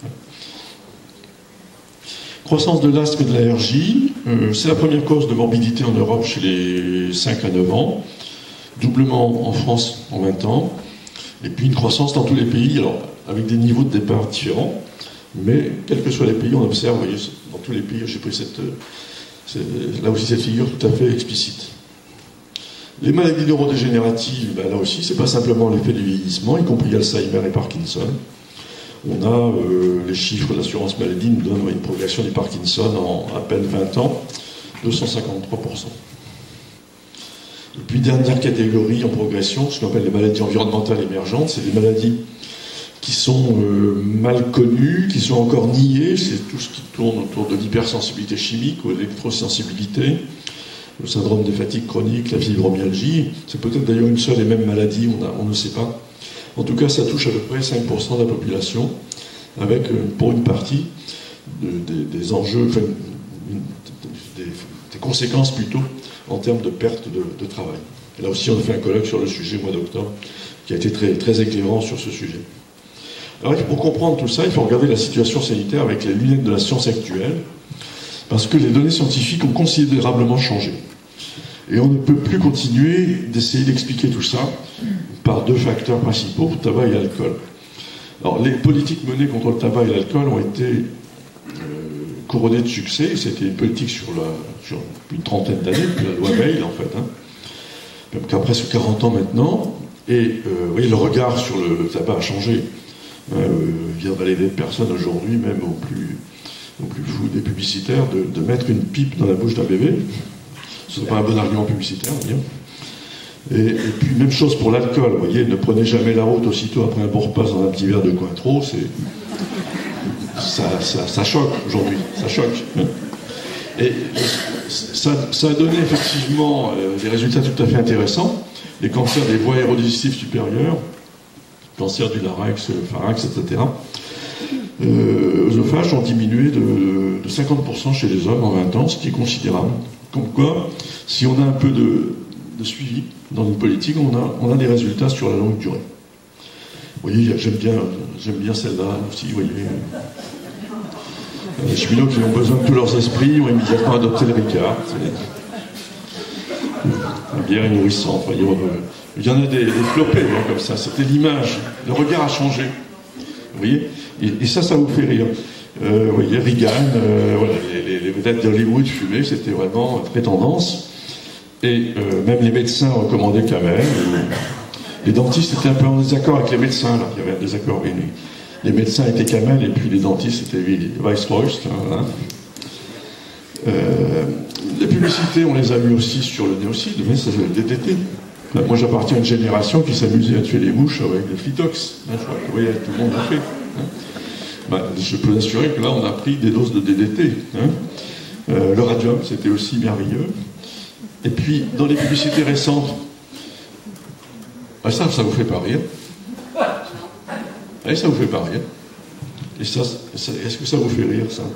Croissance de l'asthme et de l'allergie, euh, c'est la première cause de morbidité en Europe chez les cinq à neuf ans, doublement en France en vingt ans, et puis une croissance dans tous les pays, alors avec des niveaux de départ différents. Mais, quels que soient les pays, on observe, vous voyez, dans tous les pays, j'ai pris cette, cette, là aussi cette figure tout à fait explicite. Les maladies neurodégénératives, ben là aussi, c'est pas simplement l'effet du vieillissement, y compris Alzheimer et Parkinson. On a euh, les chiffres de l'assurance maladie nous donnent une progression du Parkinson en à peine vingt ans, deux cent cinquante-trois pour cent. Et puis, dernière catégorie en progression, ce qu'on appelle les maladies environnementales émergentes, c'est des maladies qui sont euh, mal connus, qui sont encore niés, c'est tout ce qui tourne autour de l'hypersensibilité chimique ou l'électrosensibilité, le syndrome des fatigues chroniques, la fibromyalgie. C'est peut-être d'ailleurs une seule et même maladie, on, a, on ne sait pas. En tout cas, ça touche à peu près cinq pour cent de la population, avec, euh, pour une partie, de, de, des enjeux, enfin, une, des, des conséquences plutôt, en termes de perte de, de travail. Et là aussi, on a fait un colloque sur le sujet au mois d'octobre, qui a été très, très éclairant sur ce sujet. Alors, pour comprendre tout ça, il faut regarder la situation sanitaire avec les lunettes de la science actuelle, parce que les données scientifiques ont considérablement changé. Et on ne peut plus continuer d'essayer d'expliquer tout ça par deux facteurs principaux, tabac et alcool. Alors, les politiques menées contre le tabac et l'alcool ont été euh, couronné de succès. C'était une politique sur, la, sur une trentaine d'années, depuis la loi Veil, en fait, hein, même qu'à presque quarante ans maintenant. Et euh, vous voyez, le regard sur le tabac a changé. Euh, vient valider de personnes aujourd'hui, même au plus, au plus fou des publicitaires, de, de mettre une pipe dans la bouche d'un bébé. Ce n'est pas un bon argument publicitaire, on va dire. Et, et puis, même chose pour l'alcool. Vous voyez, ne prenez jamais la route aussitôt après un bon repas dans un petit verre de Cointreau. C'est... Ça, ça, ça choque aujourd'hui, ça choque. Et ça, ça a donné effectivement euh, des résultats tout à fait intéressants. Les cancers des voies aérodigestives supérieures, cancer du larynx, pharynx, et cetera, euh, œsophages ont diminué de, de cinquante pour cent chez les hommes en vingt ans, ce qui est considérable. Comme quoi, si on a un peu de, de suivi dans une politique, on a, on a des résultats sur la longue durée. Vous voyez, j'aime bien, j'aime bien celle-là aussi, vous voyez. Les cheminots qui ont besoin de tous leurs esprits ont immédiatement adopté le Ricard. La bière est nourrissante. Voyez, il y en a des, des flopés hein, comme ça. C'était l'image. Le regard a changé. Vous voyez, et, et ça, ça vous fait rire. Euh, vous voyez, Reagan, euh, voilà, les, les, les vedettes d'Hollywood fumaient, c'était vraiment très tendance. Et euh, même les médecins recommandaient Camel. Les dentistes étaient un peu en désaccord avec les médecins, là. Il y avait un désaccord. Oui, oui. Les médecins étaient Camel et puis les dentistes étaient Vice-Royce. Hein, euh, les publicités, on les a vues aussi sur le néocide, mais ça c'est le D D T. Là, moi j'appartiens à une génération qui s'amusait à tuer les mouches avec des Flitox. Hein, je crois que vous voyez, tout le monde l'a fait. Hein. Ben, je peux vous assurer que là on a pris des doses de D D T. Hein. Euh, le radium, c'était aussi merveilleux. Et puis dans les publicités récentes, ben, ça, ça vous fait pas rire. Et ça vous fait pas rire. Et ça, ça est-ce que ça vous fait rire, ça?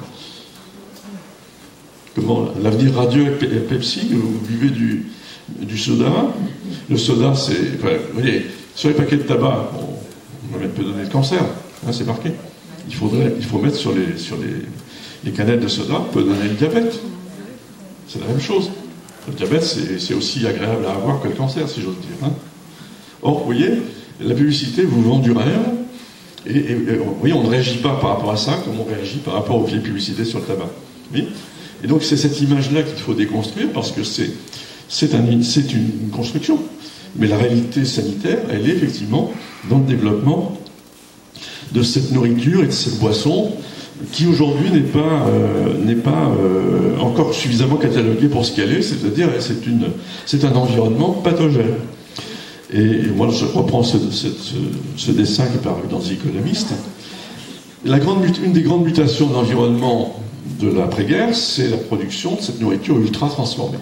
Comment l'avenir radieux avec Pepsi, vous buvez du, du soda. Le soda, c'est... Enfin, vous voyez, sur les paquets de tabac, on, on même peut donner le cancer, hein, c'est marqué. Il faudrait, il faut mettre sur les, sur les, les canettes de soda, on peut donner le diabète. C'est la même chose. Le diabète, c'est, c'est aussi agréable à avoir que le cancer, si j'ose dire. Hein. Or, vous voyez, la publicité vous vend du rêve. Et, et, et vous voyez, on ne réagit pas par rapport à ça comme on réagit par rapport aux vieilles publicités sur le tabac. Oui. Et donc c'est cette image-là qu'il faut déconstruire parce que c'est, c'est, un, c'est une construction. Mais la réalité sanitaire, elle est effectivement dans le développement de cette nourriture et de cette boisson qui aujourd'hui n'est pas, euh, n'est pas euh, encore suffisamment cataloguée pour ce qu'elle est, c'est-à-dire c'est, une, c'est un environnement pathogène. Et moi, je reprends ce, ce, ce, ce dessin qui est paru dans The Economist. La grande, une des grandes mutations de l'environnement de l'après-guerre, c'est la production de cette nourriture ultra transformée.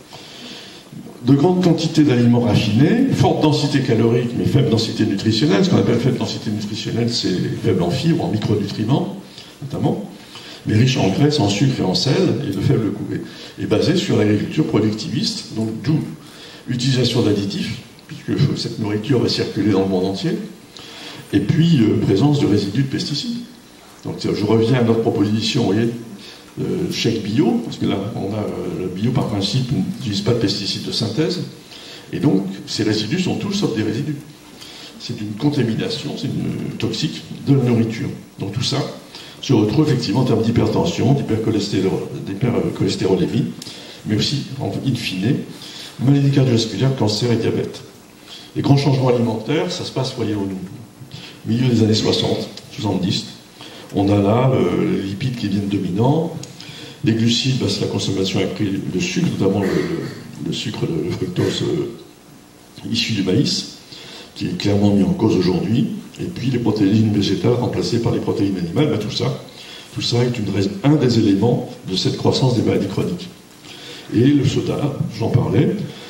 De grandes quantités d'aliments raffinés, forte densité calorique, mais faible densité nutritionnelle. Ce qu'on appelle faible densité nutritionnelle, c'est faible en fibres, en micronutriments, notamment, mais riche en graisse, en sucre et en sel, et de faible coût. Et basé sur l'agriculture productiviste, donc d'où utilisation d'additifs, puisque cette nourriture va circuler dans le monde entier, et puis euh, présence de résidus de pesticides. Donc je reviens à notre proposition, vous voyez, euh, chèque bio, parce que là, on a euh, le bio par principe n'utilise pas de pesticides de synthèse, et donc ces résidus sont tous sauf des résidus. C'est une contamination, c'est une toxique de la nourriture. Donc tout ça se retrouve effectivement en termes d'hypertension, d'hypercholestérolémie, mais aussi, in fine, maladie cardiovasculaire, cancer et diabète. Les grands changements alimentaires, ça se passe, voyez, au milieu des années soixante, soixante-dix. On a là euh, les lipides qui deviennent dominants. Les glucides, bah, c'est la consommation accrue de sucre, notamment le, le, le sucre, le, le fructose euh, issu du maïs, qui est clairement mis en cause aujourd'hui. Et puis les protéines végétales remplacées par les protéines animales, bah, tout ça, tout ça est une, un des éléments de cette croissance des maladies chroniques. Et le soda, j'en parlais.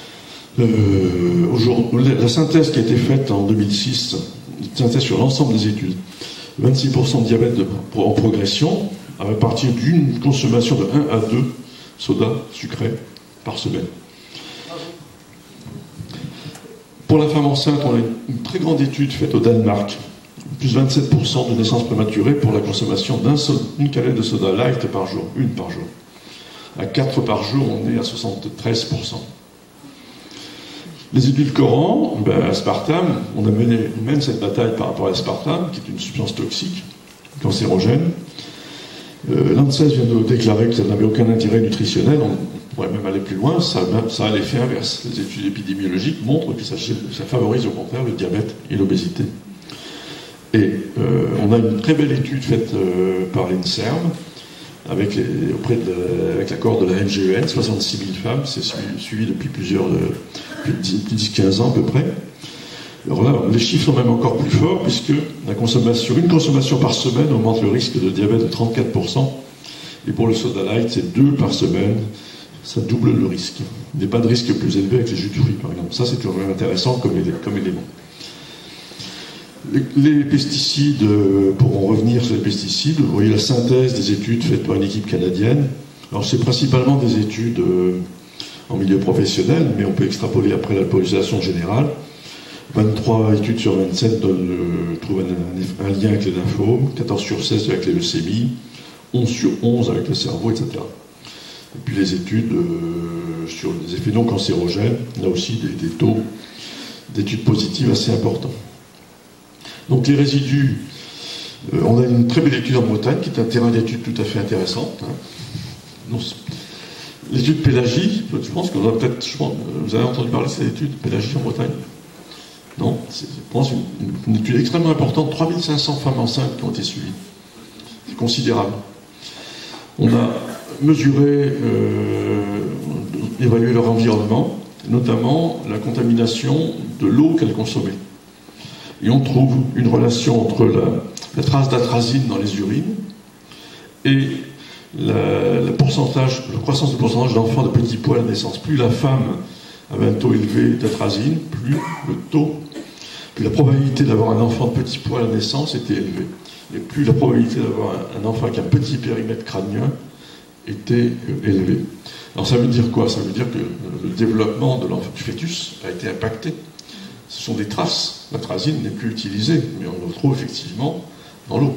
Euh, la synthèse qui a été faite en deux mille six, une synthèse sur l'ensemble des études, vingt-six pour cent de diabète de, en progression à partir d'une consommation de un à deux sodas sucrés par semaine. Pour la femme enceinte, on a une, une très grande étude faite au Danemark, plus vingt-sept pour cent de naissances prématurées pour la consommation d'une canette de soda light par jour, une par jour. À quatre par jour, on est à soixante-treize pour cent. Les édulcorants, ben, aspartame, on, a mené, on mène cette bataille par rapport à l'aspartame, qui est une substance toxique, cancérogène. Euh, Euh, L'A N S E S vient de déclarer que ça n'avait aucun intérêt nutritionnel. On pourrait même aller plus loin, ça, ça a l'effet inverse. Les études épidémiologiques montrent que ça, ça favorise au contraire le diabète et l'obésité. Et euh, on a une très belle étude faite euh, par l'INSERM, avec, les, auprès de la, avec l'accord de la M G E N, soixante-six mille femmes, c'est suivi, suivi depuis plusieurs, euh, dix à quinze ans à peu près. Alors là, les chiffres sont même encore plus forts, puisque la consommation, une consommation par semaine augmente le risque de diabète de trente-quatre pour cent, et pour le soda light, c'est deux par semaine, ça double le risque. Il n'y a pas de risque plus élevé avec les jus de fruits, par exemple. Ça, c'est quand même intéressant comme, comme élément. Les, les pesticides, pour en revenir sur les pesticides, vous voyez la synthèse des études faites par une équipe canadienne. Alors, c'est principalement des études euh, en milieu professionnel, mais on peut extrapoler après la population générale. vingt-trois études sur vingt-sept donnent, euh, trouvent un, un, un lien avec les lymphomes, quatorze sur seize avec les leucémies, onze sur onze avec le cerveau, et cetera. Et puis les études euh, sur les effets non cancérogènes, là aussi des, des taux d'études positives assez importants. Donc les résidus, euh, on a une très belle étude en Bretagne qui est un terrain d'étude tout à fait intéressant. Hein. L'étude Pélagie, je pense que vous avez peut-être, vous avez entendu parler de cette étude Pélagie en Bretagne? Non, c'est, je pense, une, une étude extrêmement importante, trois mille cinq cents femmes enceintes qui ont été suivies. C'est considérable. On a mesuré, euh, évalué leur environnement, notamment la contamination de l'eau qu'elles consommaient. Et on trouve une relation entre la, la trace d'atrazine dans les urines et la, la, pourcentage, la croissance du pourcentage d'enfants de petits pois à la naissance. Plus la femme avait un taux élevé d'atrazine, plus le taux, plus la probabilité d'avoir un enfant de petits pois à la naissance était élevée. Et plus la probabilité d'avoir un, un enfant avec un petit périmètre crânien était euh, élevée. Alors ça veut dire quoi? Ça veut dire que le développement de l'enfant, du fœtus a été impacté. Ce sont des traces. L'atrazine n'est plus utilisée, mais on le retrouve effectivement dans l'eau.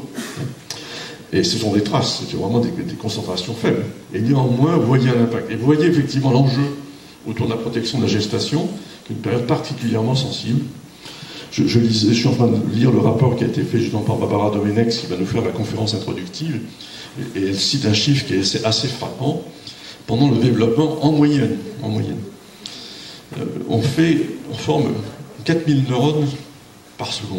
Et ce sont des traces, c'est vraiment des, des concentrations faibles. Et néanmoins, vous voyez l'impact. Et vous voyez effectivement l'enjeu autour de la protection de la gestation, qui est une période particulièrement sensible. Je, je, lisais, je suis en train de lire le rapport qui a été fait justement par Barbara Domenex, qui va nous faire la conférence introductive, et, et elle cite un chiffre qui est assez, assez frappant. Pendant le développement, en moyenne, en moyenne euh, on, fait, on forme quatre mille neurones par seconde.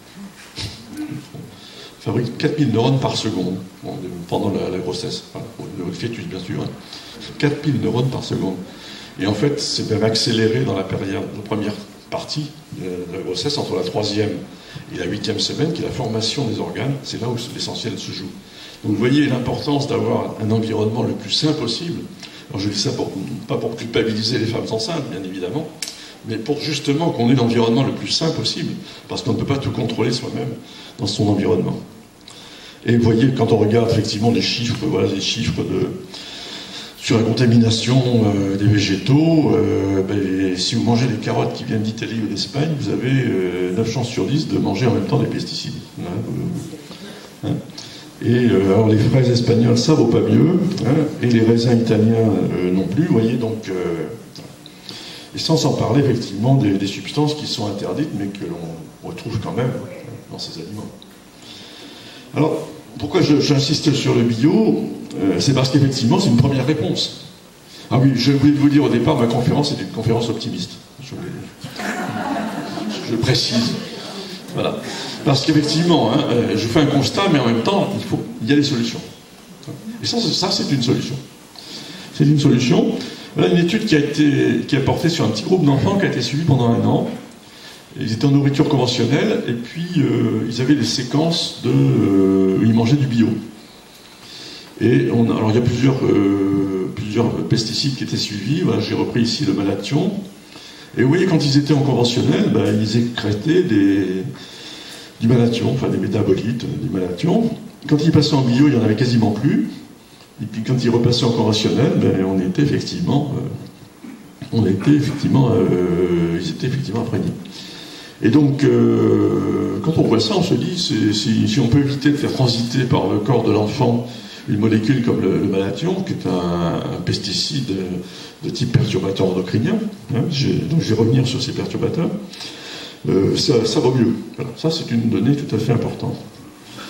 On fabrique quatre mille neurones par seconde, bon, pendant la, la grossesse, enfin, le fœtus bien sûr, hein. quatre mille neurones par seconde. Et en fait, c'est même accéléré dans la, période, la première partie de la grossesse, entre la troisième et la huitième semaine, qui est la formation des organes. C'est là où l'essentiel se joue. Donc vous voyez l'importance d'avoir un environnement le plus sain possible. Alors je dis ça pour, pas pour culpabiliser les femmes enceintes, bien évidemment, mais pour justement qu'on ait l'environnement le plus sain possible, parce qu'on ne peut pas tout contrôler soi-même dans son environnement. Et vous voyez, quand on regarde effectivement les chiffres, voilà les chiffres de... sur la contamination euh, des végétaux, euh, ben, si vous mangez des carottes qui viennent d'Italie ou d'Espagne, vous avez euh, neuf chances sur dix de manger en même temps des pesticides. Hein, hein. Et euh, alors les fraises espagnoles, ça vaut pas mieux, hein, et les raisins italiens euh, non plus, vous voyez, donc... Euh, et sans s'en parler effectivement des, des substances qui sont interdites, mais que l'on retrouve quand même dans ces aliments. Alors, pourquoi j'insiste sur le bio? euh, C'est parce qu'effectivement, c'est une première réponse. Ah oui, je voulais vous dire au départ, ma conférence est une conférence optimiste. Je, je précise. Voilà. Parce qu'effectivement, hein, je fais un constat, mais en même temps, il, faut, il y a des solutions. Et ça, ça c'est une solution. C'est une solution. Voilà une étude qui a, été, qui a porté sur un petit groupe d'enfants qui a été suivi pendant un an. Ils étaient en nourriture conventionnelle, et puis euh, ils avaient des séquences de... Euh, ils mangeaient du bio. Et on, alors il y a plusieurs, euh, plusieurs pesticides qui étaient suivis. Voilà, j'ai repris ici le malathion. Et vous voyez, quand ils étaient en conventionnel, ben, ils écrétaient des, du malathion, enfin des métabolites du malathion. Quand ils passaient en bio, il n'y en avait quasiment plus. Et puis quand ils repassaient en conventionnel, ben, on était effectivement... Euh, on était effectivement... Euh, ils étaient effectivement imprégnés. Et donc, euh, quand on voit ça, on se dit, si, si on peut éviter de faire transiter par le corps de l'enfant une molécule comme le, le malathion, qui est un, un pesticide de type perturbateur endocrinien, hein, donc je vais revenir sur ces perturbateurs, euh, ça, ça vaut mieux. Voilà. Ça, c'est une donnée tout à fait importante.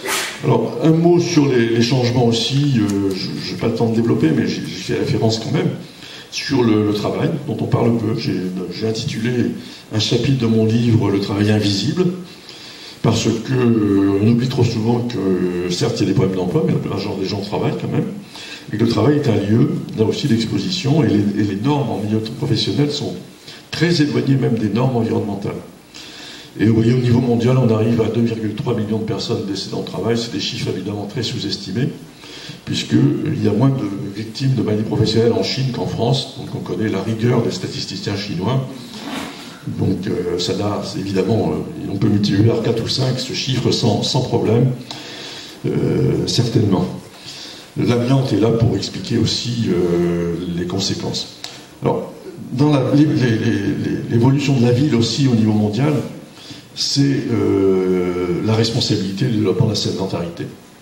Alors, un mot sur les, les changements aussi, euh, je n'ai pas le temps de développer, mais j'ai fait référence quand même, sur le, le travail, dont on parle peu. J'ai intitulé un chapitre de mon livre « Le travail invisible », parce que euh, on oublie trop souvent que, certes, il y a des problèmes d'emploi, mais un genre des gens travaillent quand même, et que le travail est un lieu, là aussi, d'exposition, et, et les normes en milieu professionnel sont très éloignées même des normes environnementales. Et vous voyez, au niveau mondial, on arrive à deux virgule trois millions de personnes décédées dans le travail. C'est des chiffres évidemment très sous-estimés, puisqu'il y a moins de victimes de maladies professionnelles en Chine qu'en France. Donc on connaît la rigueur des statisticiens chinois. Donc euh, ça n'a, évidemment, euh, on peut multiplier par quatre ou cinq ce chiffre sans, sans problème, euh, certainement. L'amiante est là pour expliquer aussi euh, les conséquences. Alors, dans l'évolution de la ville aussi au niveau mondial, c'est euh, la responsabilité du développement de la sédentarité.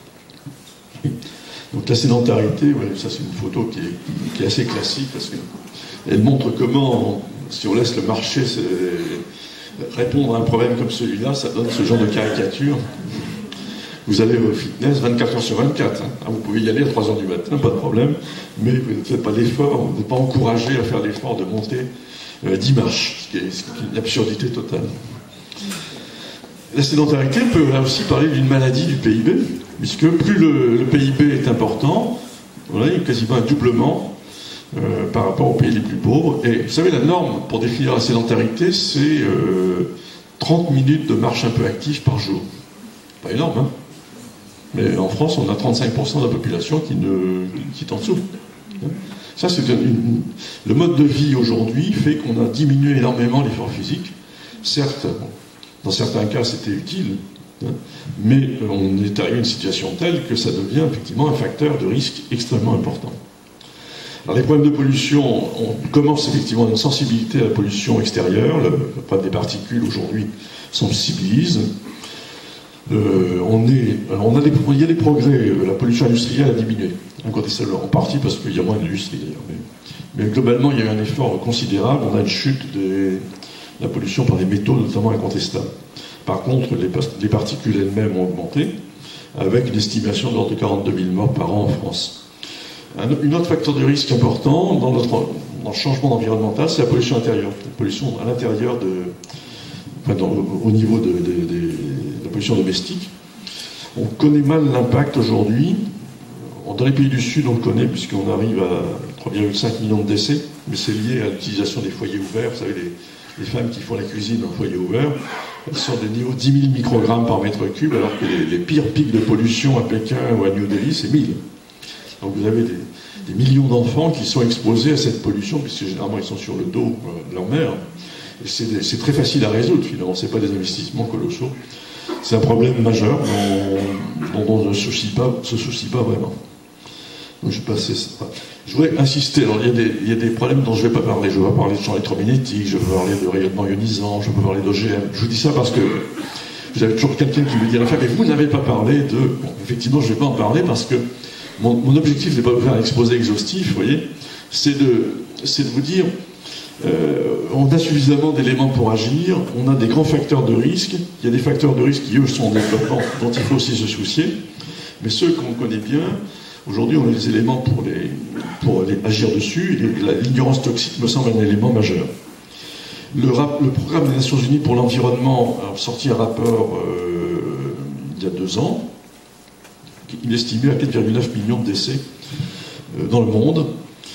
Donc la sédentarité, ouais, ça c'est une photo qui est, qui est assez classique, parce qu'elle montre comment, si on laisse le marché répondre à un problème comme celui-là, ça donne ce genre de caricature. Vous allez au fitness vingt-quatre heures sur vingt-quatre, hein. Vous pouvez y aller à trois heures du matin, pas de problème, mais vous ne faites pas l'effort, vous n'êtes pas encouragé à faire l'effort de monter euh, dix marches, ce qui est, ce qui est une absurdité totale. La sédentarité peut là aussi parler d'une maladie du P I B, puisque plus le, le P I B est important, voilà, il y a quasiment un doublement euh, par rapport aux pays les plus pauvres. Et vous savez, la norme pour définir la sédentarité, c'est euh, trente minutes de marche un peu active par jour. Pas énorme, hein? Mais en France, on a trente-cinq pour cent de la population qui, ne, qui est en dessous. Ça, c'est une, le mode de vie aujourd'hui fait qu'on a diminué énormément l'effort physique. Certes, dans certains cas, c'était utile, hein, mais on est arrivé à une situation telle que ça devient effectivement un facteur de risque extrêmement important. Alors, les problèmes de pollution, on commence effectivement une sensibilité à la pollution extérieure. Le, le problème des particules aujourd'hui sensibilise. Euh, on est, on a des, il y a des progrès. La pollution industrielle a diminué, en partie parce qu'il y a moins d'industrie d'ailleurs. Mais, mais globalement, il y a eu un effort considérable. On a une chute des la pollution par les métaux, notamment incontestable. Par contre, les, les particules elles-mêmes ont augmenté, avec une estimation de l'ordre de quarante-deux mille morts par an en France. Un, un autre facteur de risque important dans, notre, dans le changement environnemental, c'est la pollution intérieure. La pollution à l'intérieur de... Enfin, dans, au niveau de, de, de, de la pollution domestique. On connaît mal l'impact aujourd'hui. Dans les pays du Sud, on le connaît, puisqu'on arrive à trois virgule cinq millions de décès, mais c'est lié à l'utilisation des foyers ouverts. Vous savez, les Les femmes qui font la cuisine en foyer ouvert, elles sont des niveaux dix mille microgrammes par mètre cube, alors que les, les pires pics de pollution à Pékin ou à New Delhi, c'est mille. Donc vous avez des, des millions d'enfants qui sont exposés à cette pollution, puisque généralement ils sont sur le dos de leur mère. Et c'est très facile à résoudre, finalement, ce n'est pas des investissements colossaux. C'est un problème majeur dont, dont on ne se soucie pas, se soucie pas vraiment. Donc je, passais, je voudrais insister, alors il y, a des, il y a des problèmes dont je ne vais pas parler. Je ne vais pas parler de champs électromagnétiques, je vais parler de rayonnement ionisant, je vais parler d'O G M. Je vous dis ça parce que vous avez toujours quelqu'un qui me dit à la fin, mais vous n'avez pas parlé de... Bon, effectivement, je ne vais pas en parler parce que mon, mon objectif n'est pas de faire un exposé exhaustif, vous voyez, c'est de, c'est de vous dire, euh, on a suffisamment d'éléments pour agir, on a des grands facteurs de risque, il y a des facteurs de risque qui, eux, sont en développement, dont il faut aussi se soucier, mais ceux qu'on connaît bien... Aujourd'hui, on a des éléments pour, les, pour les, agir dessus. L'ignorance toxique me semble un élément majeur. Le, rap, le programme des Nations Unies pour l'environnement a sorti un rapport euh, il y a deux ans. Il estimait à quatre virgule neuf millions de décès euh, dans le monde.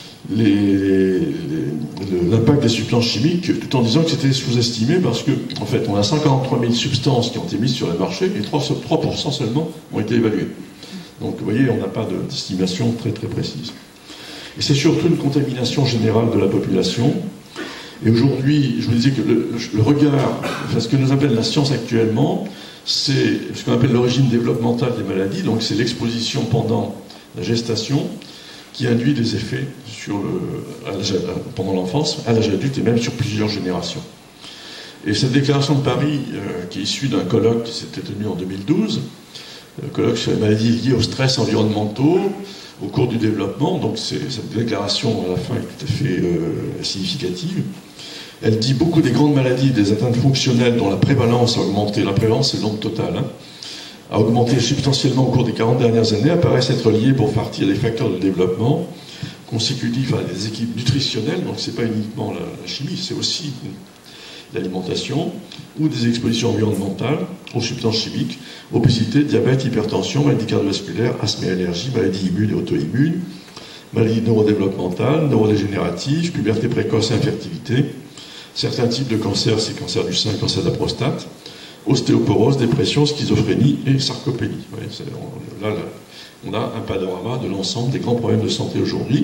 L'impact des substances chimiques, tout en disant que c'était sous-estimé parce que, en fait, on a cinquante-trois mille substances qui ont été mises sur le marché et trois pour cent seulement ont été évaluées. Donc, vous voyez, on n'a pas d'estimation très très précise. Et c'est surtout une contamination générale de la population. Et aujourd'hui, je vous disais que le, le regard, enfin, ce que nous appelle la science actuellement, c'est ce qu'on appelle l'origine développementale des maladies, donc c'est l'exposition pendant la gestation qui induit des effets sur le, à pendant l'enfance, à l'âge adulte et même sur plusieurs générations. Et cette déclaration de Paris, euh, qui est issue d'un colloque qui s'était tenu en deux mille douze, le colloque sur les maladies liées au stress environnementaux au cours du développement, donc cette déclaration à la fin est tout à fait euh, significative. Elle dit beaucoup des grandes maladies, des atteintes fonctionnelles dont la prévalence a augmenté. La prévalence, c'est le nombre total, hein, a augmenté substantiellement au cours des quarante dernières années, apparaissent être liés pour partie à des facteurs de développement consécutifs à des équipes nutritionnelles, donc ce n'est pas uniquement la, la chimie, c'est aussi l'alimentation, ou des expositions environnementales aux substances chimiques, obésité, diabète, hypertension, maladie cardiovasculaire, asthme et allergie, maladies immunes et auto-immunes, maladies neurodéveloppementales, neurodégénératives, puberté précoce et infertilité, certains types de cancers, c'est cancer du sein, cancer de la prostate, ostéoporose, dépression, schizophrénie et sarcopénie. Voyez, là, là, on a un panorama de l'ensemble des grands problèmes de santé aujourd'hui.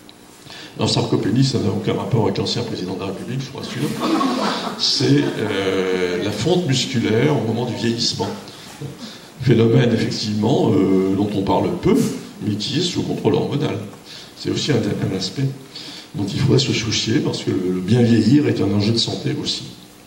La sarcopénie, ça n'a aucun rapport avec l'ancien président de la République, je vous rassure. C'est euh, la fonte musculaire au moment du vieillissement. Phénomène, effectivement, euh, dont on parle peu, mais qui est sous contrôle hormonal. C'est aussi un, un aspect dont il faudrait se soucier, parce que le, le bien vieillir est un enjeu de santé aussi.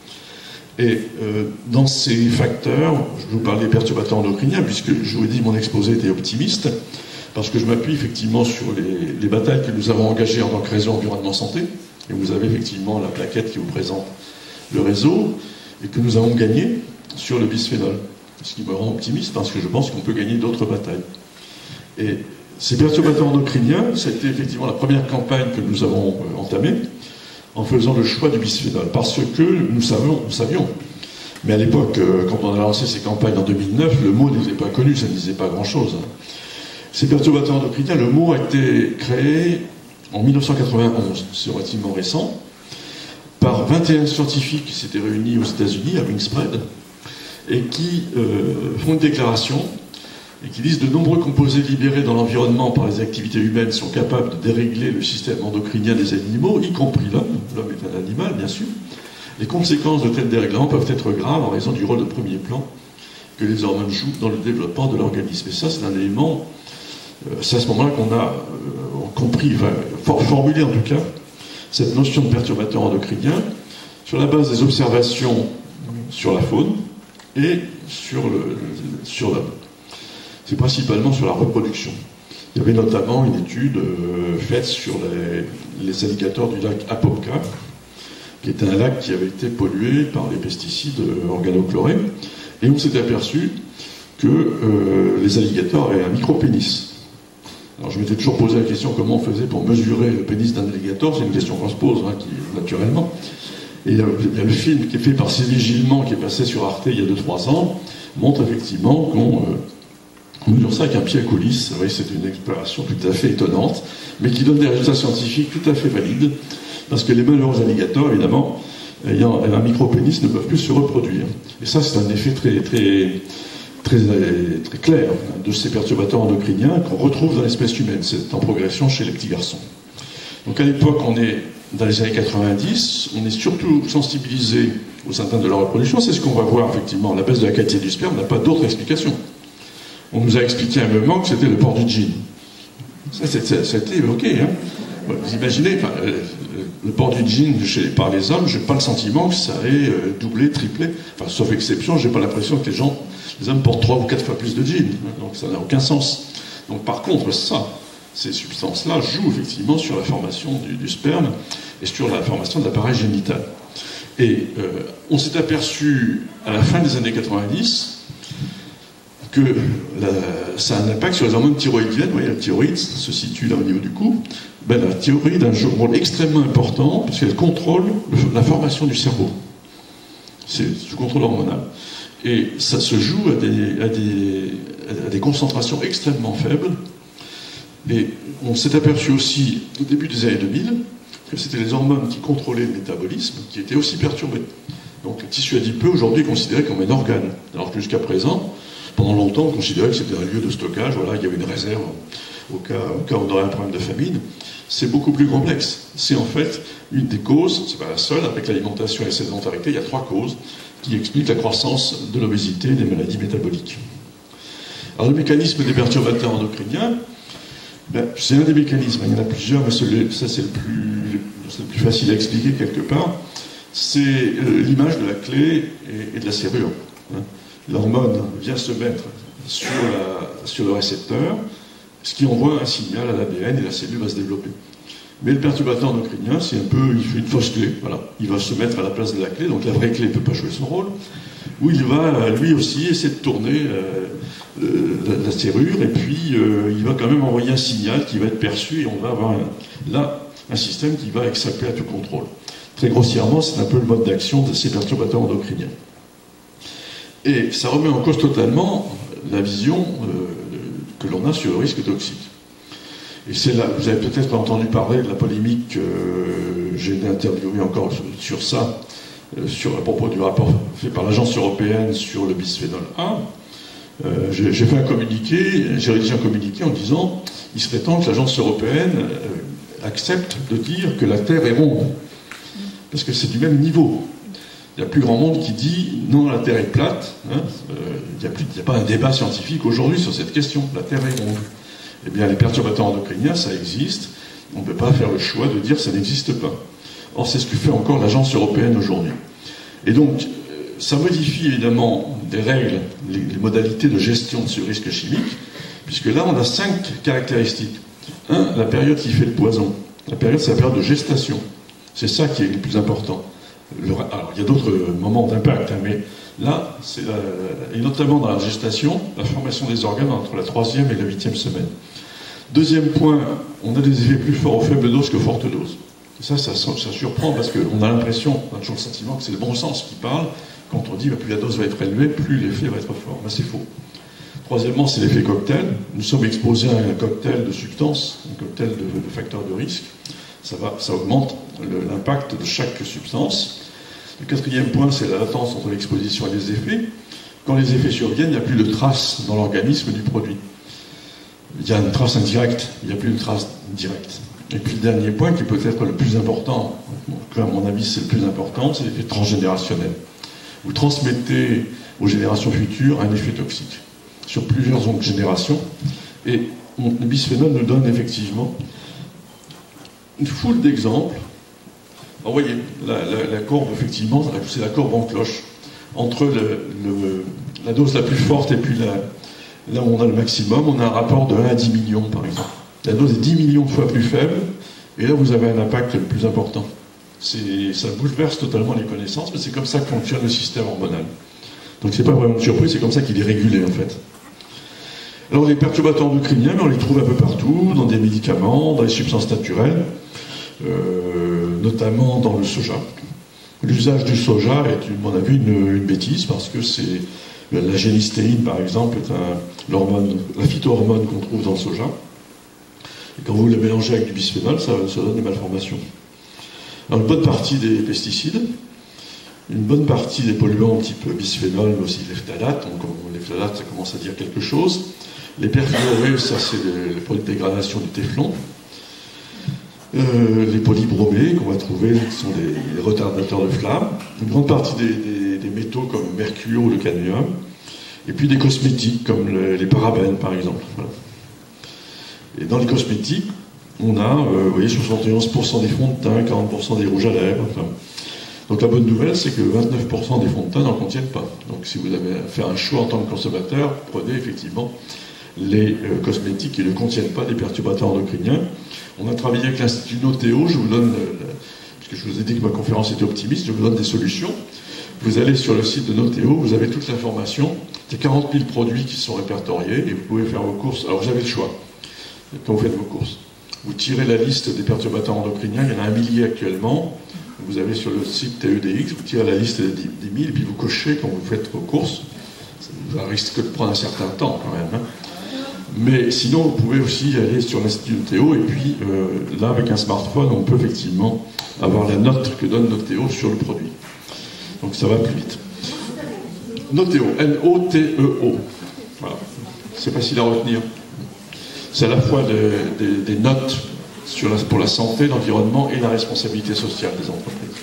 Et euh, dans ces facteurs, je vous parlais des perturbateurs endocriniens, puisque je vous ai dit mon exposé était optimiste, parce que je m'appuie effectivement sur les, les batailles que nous avons engagées en tant que réseau environnement santé, et vous avez effectivement la plaquette qui vous présente le réseau, et que nous avons gagné sur le bisphénol. Ce qui me rend optimiste, parce que je pense qu'on peut gagner d'autres batailles. Et ces perturbateurs endocriniens, ça a été effectivement la première campagne que nous avons euh, entamée, en faisant le choix du bisphénol, parce que nous savions, nous savions. Mais à l'époque, euh, quand on a lancé ces campagnes en deux mille neuf, le mot n'était pas connu, ça ne disait pas grand-chose. Ces perturbateurs endocriniens, le mot a été créé en mille neuf cent quatre-vingt-onze, c'est relativement récent, par vingt et un scientifiques qui s'étaient réunis aux États-Unis à Wingspread, et qui euh, font une déclaration, et qui disent de nombreux composés libérés dans l'environnement par les activités humaines sont capables de dérégler le système endocrinien des animaux, y compris l'homme. L'homme est un animal, bien sûr. Les conséquences de tels dérèglements peuvent être graves en raison du rôle de premier plan que les hormones jouent dans le développement de l'organisme. Et ça, c'est un élément, euh, c'est à ce moment-là qu'on a euh, compris, enfin, for formulé en tout cas, cette notion de perturbateur endocrinien sur la base des observations sur la faune et sur le, sur l'homme. C'est principalement sur la reproduction. Il y avait notamment une étude euh, faite sur les, les alligators du lac Apopka, qui était un lac qui avait été pollué par les pesticides euh, organochlorés, et on s'était aperçu que euh, les alligators avaient un micro-pénis. Alors je m'étais toujours posé la question comment on faisait pour mesurer le pénis d'un alligator, c'est une question qu'on se pose, hein, qui, naturellement. Et il y, a, il y a le film qui est fait par Sylvie Gillement, qui est passé sur Arte il y a deux trois ans, montre effectivement qu'on... Euh, On mesure ça avec un pied à coulisses. Oui, c'est une exploration tout à fait étonnante, mais qui donne des résultats scientifiques tout à fait valides, parce que les malheureux alligators, évidemment, ayant un micro-pénis, ne peuvent plus se reproduire. Et ça, c'est un effet très, très, très, très clair de ces perturbateurs endocriniens qu'on retrouve dans l'espèce humaine. C'est en progression chez les petits garçons. Donc à l'époque, on est dans les années quatre-vingt-dix, on est surtout sensibilisé aux atteintes de la reproduction. C'est ce qu'on va voir, effectivement. La baisse de la qualité du sperme n'a pas d'autre explication. On nous a expliqué à un moment que c'était le port du jean. Ça, ça, ça a été évoqué. Hein. Vous imaginez, enfin, euh, le port du jean chez, par les hommes, je n'ai pas le sentiment que ça ait euh, doublé, triplé. Enfin, sauf exception, je n'ai pas l'impression que les gens, les hommes portent trois ou quatre fois plus de jeans. Donc ça n'a aucun sens. Donc par contre, ça, ces substances-là jouent effectivement sur la formation du, du sperme et sur la formation de l'appareil génital. Et euh, on s'est aperçu à la fin des années quatre-vingt-dix que la, ça a un impact sur les hormones thyroïdiennes. Vous voyez, la thyroïde se situe là au niveau du cou. Ben, la thyroïde a un rôle extrêmement important parce qu'elle contrôle le, la formation du cerveau. C'est sous contrôle hormonal. Et ça se joue à des, à des, à des concentrations extrêmement faibles. Et on s'est aperçu aussi, au début des années deux mille, que c'était les hormones qui contrôlaient le métabolisme qui étaient aussi perturbées. Donc le tissu adipeux aujourd'hui est considéré comme un organe. Alors que jusqu'à présent, pendant longtemps, on considérait que c'était un lieu de stockage, voilà, il y avait une réserve au cas, au cas où on aurait un problème de famine. C'est beaucoup plus complexe. C'est en fait une des causes, c'est pas la seule, avec l'alimentation et la sédentarité, il y a trois causes qui expliquent la croissance de l'obésité et des maladies métaboliques. Alors le mécanisme des perturbateurs endocriniens, ben, c'est un des mécanismes, il y en a plusieurs, mais celui, ça c'est le, plus, c'est le plus facile à expliquer quelque part, c'est euh, l'image de la clé et, et de la serrure. Hein. L'hormone vient se mettre sur, la, sur le récepteur, ce qui envoie un signal à l'A D N et la cellule va se développer. Mais le perturbateur endocrinien, c'est un peu, il fait une fausse clé. Voilà. Il va se mettre à la place de la clé, donc la vraie clé ne peut pas jouer son rôle. où il va lui aussi essayer de tourner euh, la, la serrure, et puis euh, il va quand même envoyer un signal qui va être perçu, et on va avoir un, là un système qui va échapper à tout contrôle. Très grossièrement, c'est un peu le mode d'action de ces perturbateurs endocriniens. Et ça remet en cause totalement la vision euh, que l'on a sur le risque toxique. Et c'est là, vous avez peut-être entendu parler de la polémique, euh, j'ai interviewé encore sur ça, euh, sur, à propos du rapport fait par l'Agence européenne sur le bisphénol A. Euh, j'ai, j'ai fait un communiqué, j'ai rédigé un communiqué en disant il serait temps que l'Agence européenne euh, accepte de dire que la Terre est ronde. Parce que c'est du même niveau. Il y a plus grand monde qui dit non, la Terre est plate. Hein, euh, il n'y a, a pas un débat scientifique aujourd'hui sur cette question. La Terre est ronde. Eh bien, les perturbateurs endocriniens, ça existe. On ne peut pas faire le choix de dire que ça n'existe pas. Or, c'est ce que fait encore l'Agence européenne aujourd'hui. Et donc, ça modifie évidemment des règles, les, les modalités de gestion de ce risque chimique, puisque là, on a cinq caractéristiques. Un, la période qui fait le poison. La période, c'est la période de gestation. C'est ça qui est le plus important. Le, alors, il y a d'autres moments d'impact, hein, mais là, c'est la, et notamment dans la gestation, la formation des organes entre la troisième et la huitième semaine. Deuxième point, on a des effets plus forts aux faibles doses que fortes doses. Et ça, ça, ça surprend parce qu'on a l'impression, on a toujours le sentiment que c'est le bon sens qui parle. Quand on dit bah, plus la dose va être élevée, plus l'effet va être fort. Ben, c'est faux. Troisièmement, c'est l'effet cocktail. Nous sommes exposés à un cocktail de substances, un cocktail de, de facteurs de risque. Ça, va, ça augmente le, l'impact de chaque substance. Le quatrième point, c'est la latence entre l'exposition et les effets. Quand les effets surviennent, il n'y a plus de trace dans l'organisme du produit. Il y a une trace indirecte, il n'y a plus de trace directe. Et puis le dernier point, qui peut être le plus important, à mon avis c'est le plus important, c'est l'effet transgénérationnel. Vous transmettez aux générations futures un effet toxique sur plusieurs générations, et le bisphénol nous donne effectivement une foule d'exemples. Alors, vous voyez, la, la, la courbe, effectivement, c'est la courbe en cloche. Entre le, le, la dose la plus forte et puis la, là où on a le maximum, on a un rapport de un à dix millions, par exemple. La dose est dix millions de fois plus faible, et là, vous avez un impact le plus important. C'est, ça bouleverse totalement les connaissances, mais c'est comme ça que fonctionne le système hormonal. Donc, c'est pas vraiment une surprise, c'est comme ça qu'il est régulé, en fait. Alors, les perturbateurs endocriniens, on les trouve un peu partout, dans des médicaments, dans les substances naturelles, euh, notamment dans le soja. L'usage du soja est, à mon avis, une, une bêtise, parce que c'est la génistéine, par exemple, est un, l'hormone, la phytohormone qu'on trouve dans le soja. Et quand vous le mélangez avec du bisphénol, ça, ça donne des malformations. Alors, une bonne partie des pesticides, une bonne partie des polluants type bisphénol, mais aussi les phtalates, donc les phtalates, ça commence à dire quelque chose. Les perfluorés, ça c'est les, les produits de dégradation du téflon. Euh, les polybromés qu'on va trouver, qui sont des, des retardateurs de flamme. Une grande partie des, des, des métaux comme le mercure ou le cadmium. Et puis des cosmétiques comme le, les parabènes, par exemple. Voilà. Et dans les cosmétiques, on a, euh, vous voyez, soixante et onze pour cent des fonds de teint, quarante pour cent des rouges à lèvres. Enfin. Donc la bonne nouvelle, c'est que vingt-neuf pour cent des fonds de teint n'en contiennent pas. Donc si vous avez fait un choix en tant que consommateur, prenez effectivement les euh, cosmétiques qui ne contiennent pas des perturbateurs endocriniens. On a travaillé avec l'Institut Noteo, je vous donne, euh, puisque je vous ai dit que ma conférence était optimiste, je vous donne des solutions. Vous allez sur le site de Noteo, vous avez toute l'information. Il y a quarante mille produits qui sont répertoriés et vous pouvez faire vos courses. Alors vous avez le choix quand vous faites vos courses. Vous tirez la liste des perturbateurs endocriniens, il y en a un millier actuellement. Vous avez sur le site T E D X, vous tirez la liste des dix mille et puis vous cochez quand vous faites vos courses. Ça risque de prendre un certain temps quand même. Hein. Mais sinon, vous pouvez aussi aller sur l'Institut Noteo et puis euh, là, avec un smartphone, on peut effectivement avoir la note que donne Noteo sur le produit. Donc ça va plus vite. Noteo, N O T E O. Voilà. C'est facile à retenir. C'est à la fois des, des, des notes sur la, pour la santé, l'environnement et la responsabilité sociale des entreprises.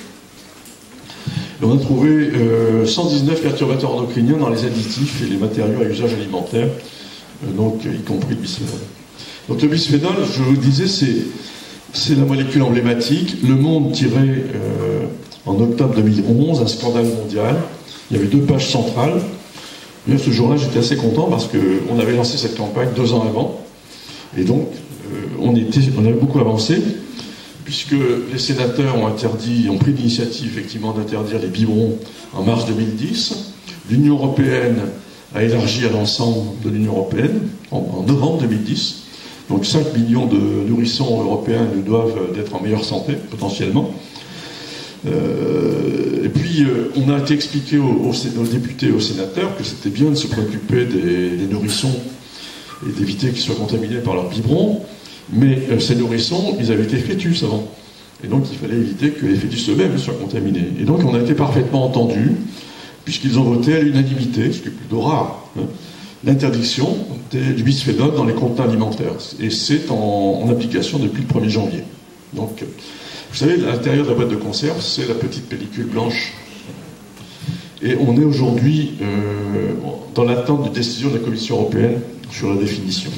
Et on a trouvé euh, cent dix-neuf perturbateurs endocriniens dans les additifs et les matériaux à usage alimentaire, euh, donc y compris le bisphénol. Donc le bisphénol, je vous le disais, c'est, c'est la molécule emblématique. Le Monde tirait euh, en octobre deux mille onze un scandale mondial. Il y avait deux pages centrales. Et ce jour-là, j'étais assez content parce qu'on avait lancé cette campagne deux ans avant. Et donc, euh, on, était, on avait beaucoup avancé, puisque les sénateurs ont interdit, ont pris l'initiative effectivement d'interdire les biberons en mars deux mille dix. L'Union européenne a élargi à l'ensemble de l'Union européenne en, en novembre deux mille dix. Donc cinq millions de nourrissons européens nous doivent être en meilleure santé, potentiellement. Euh, et puis, euh, on a été expliqué aux, aux, aux députés et aux sénateurs que c'était bien de se préoccuper des, des nourrissons et d'éviter qu'ils soient contaminés par leur biberon, mais euh, ces nourrissons, ils avaient été fœtus avant. Et donc, il fallait éviter que les fœtus eux-mêmes soient contaminés. Et donc, on a été parfaitement entendus, puisqu'ils ont voté à l'unanimité, ce qui est plutôt rare, hein, l'interdiction du bisphénol dans les contenants alimentaires. Et c'est en, en application depuis le premier janvier. Donc, vous savez, l'intérieur de la boîte de conserve, c'est la petite pellicule blanche. Et on est aujourd'hui euh, dans l'attente de décision de la Commission européenne sur la définition.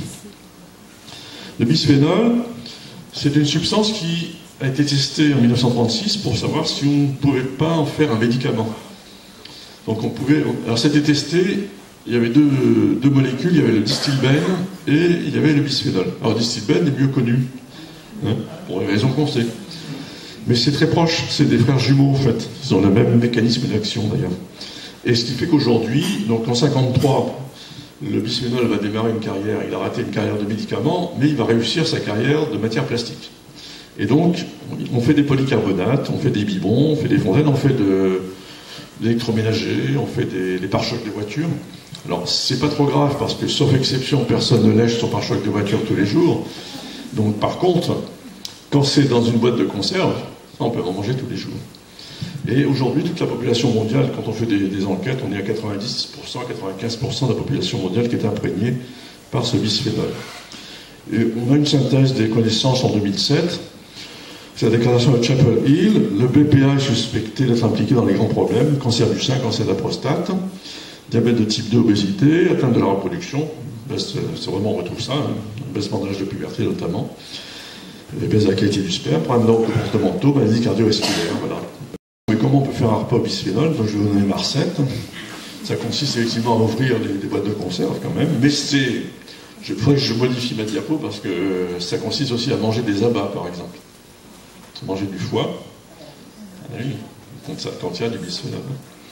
Le bisphénol, c'est une substance qui a été testée en mille neuf cent trente-six pour savoir si on ne pouvait pas en faire un médicament. Donc on pouvait... Alors c'était testé, il y avait deux, deux molécules, il y avait le distilbène et il y avait le bisphénol. Alors le distilbène est mieux connu, hein, pour les raisons qu'on sait. Mais c'est très proche, c'est des frères jumeaux en fait. Ils ont le même mécanisme d'action d'ailleurs. Et ce qui fait qu'aujourd'hui, donc en cinquante-trois, le bisphénol va démarrer une carrière, il a raté une carrière de médicament, mais il va réussir sa carrière de matière plastique. Et donc, on fait des polycarbonates, on fait des biberons, on fait des fontaines, on fait de l'électroménager, on fait des, des pare-chocs de voiture. Alors, c'est pas trop grave parce que, sauf exception, personne ne lèche son pare-choc de voiture tous les jours. Donc, par contre, quand c'est dans une boîte de conserve, on peut en manger tous les jours. Et aujourd'hui, toute la population mondiale, quand on fait des, des enquêtes, on est à quatre-vingt-dix pour cent, quatre-vingt-quinze pour cent de la population mondiale qui est imprégnée par ce bisphénol. Et on a une synthèse des connaissances en deux mille sept. C'est la déclaration de Chapel Hill. Le B P A est suspecté d'être impliqué dans les grands problèmes: cancer du sein, cancer de la prostate, diabète de type deux, obésité, atteinte de la reproduction. C'est vraiment, on retrouve ça, hein, baissement de l'âge de puberté notamment, les baisses de la qualité du sperme, problèmes comportementaux, maladies cardiovasculaires, voilà. Mais comment on peut faire un repas au bisphénol? Donc je vais vous donner ma recette. Ça consiste effectivement à ouvrir des, des boîtes de conserve quand même, mais c'est... Il faudrait que je modifie ma diapo parce que ça consiste aussi à manger des abats, par exemple. Manger du foie, oui, quand ça contient du bisphénol.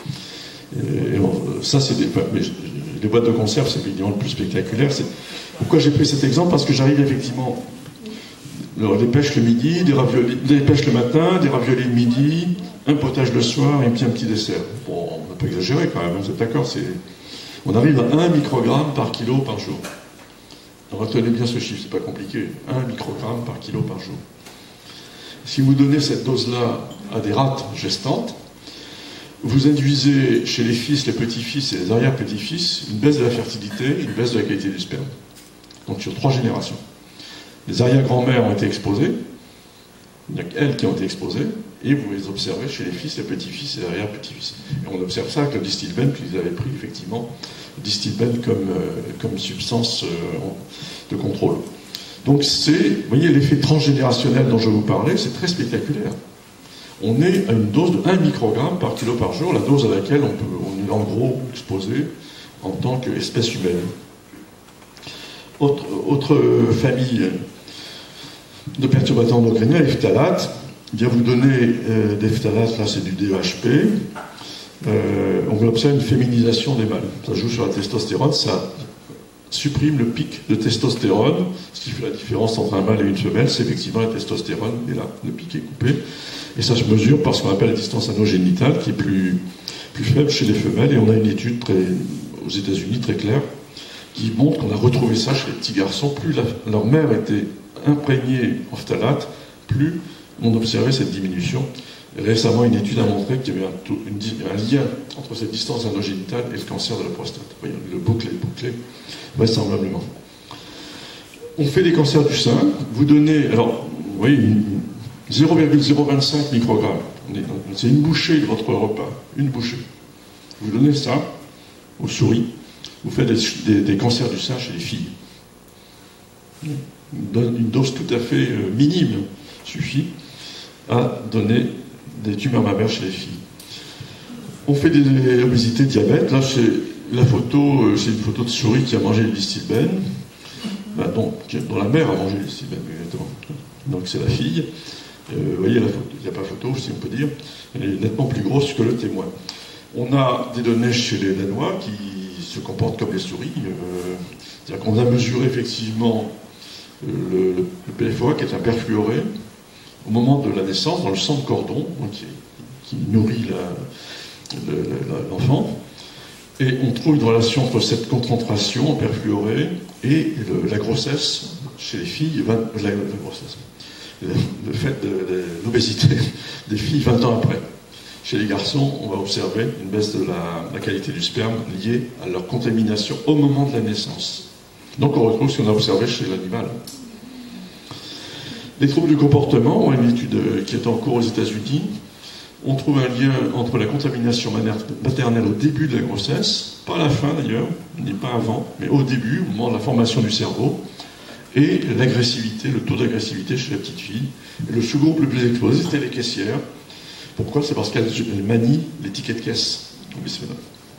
Et, et on, ça, c'est des, mais les boîtes de conserve, c'est évidemment le plus spectaculaire. Pourquoi j'ai pris cet exemple? Parce que j'arrive effectivement... Alors, des pêches le midi, des, raviolis, des pêches le matin, des raviolis le midi, un potage le soir et puis un petit dessert. Bon, on n'a pas exagéré quand même, vous êtes d'accord? On arrive à un microgramme par kilo par jour. Donc, retenez bien ce chiffre, c'est pas compliqué. un microgramme par kilo par jour. Si vous donnez cette dose-là à des rates gestantes, vous induisez chez les fils, les petits-fils et les arrière-petits-fils une baisse de la fertilité, une baisse de la qualité du sperme. Donc sur trois générations. Les arrière-grand-mères ont été exposées, il n'y a qu'elles qui ont été exposées, et vous les observez chez les fils, les petits-fils et les arrière-petits-fils. Et on observe ça avec le distilbène, qu'ils avaient pris effectivement le distilbène comme, euh, comme substance euh, de contrôle. Donc c'est, vous voyez, l'effet transgénérationnel dont je vous parlais, c'est très spectaculaire. On est à une dose de un microgramme par kilo par jour, la dose à laquelle on, peut, on est en gros exposé en tant qu'espèce humaine. Autre, autre famille de perturbateurs endocriniens, les phtalates. Bien vous donner euh, des phtalates, là c'est du D E H P. Euh, on observe une féminisation des mâles. Ça joue sur la testostérone, ça supprime le pic de testostérone. Ce qui fait la différence entre un mâle et une femelle, c'est effectivement la testostérone. Et là, le pic est coupé. Et ça se mesure par ce qu'on appelle la distance anogénitale, qui est plus, plus faible chez les femelles. Et on a une étude très, aux États-Unis très claire qui montre qu'on a retrouvé ça chez les petits garçons. Plus la, leur mère était imprégnée en phtalates, plus on observait cette diminution. Et récemment, une étude a montré qu'il y avait un, taux, une, un lien entre cette distance anogénitale et le cancer de la prostate. Voyez, le bouclé, bouclé, vraisemblablement. On fait des cancers du sein. Vous donnez, alors, vous voyez, zéro virgule zéro vingt-cinq microgrammes. C'est une bouchée de votre repas, une bouchée. Vous donnez ça aux souris. Vous faites des, des, des cancers du sein chez les filles. Une dose tout à fait euh, minime suffit à donner des tumeurs mammaires chez les filles. On fait des, des obésités, diabète. Là, c'est la photo, euh, c'est une photo de souris qui a mangé le distilbène, ben, dont, dont la mère a mangé le distilbène, exactement. Donc c'est la fille. Euh, vous voyez, la photo, il n'y a pas photo, si on peut dire. Elle est nettement plus grosse que le témoin. On a des données chez les Danois qui se comportent comme les souris. Euh, c'est-à-dire qu'on a mesuré effectivement le, le, le P F O A, qui est un perfluoré, au moment de la naissance, dans le sang de cordon, donc qui, qui nourrit l'enfant. Et on trouve une relation entre cette concentration en perfluoré et le, la grossesse chez les filles, vingt, la, la grossesse, le, le fait de, de l'obésité des filles vingt ans après. Chez les garçons, on va observer une baisse de la, la qualité du sperme liée à leur contamination au moment de la naissance. Donc on retrouve ce qu'on a observé chez l'animal. Les troubles du comportement, une étude qui est en cours aux États-Unis, on trouve un lien entre la contamination maternelle au début de la grossesse, pas à la fin d'ailleurs, ni pas avant, mais au début, au moment de la formation du cerveau, et l'agressivité, le taux d'agressivité chez la petite fille. Et le sous-groupe le plus exposé, c'était les caissières. Pourquoi? C'est parce qu'elles manient les tickets de caisse au bisphénol.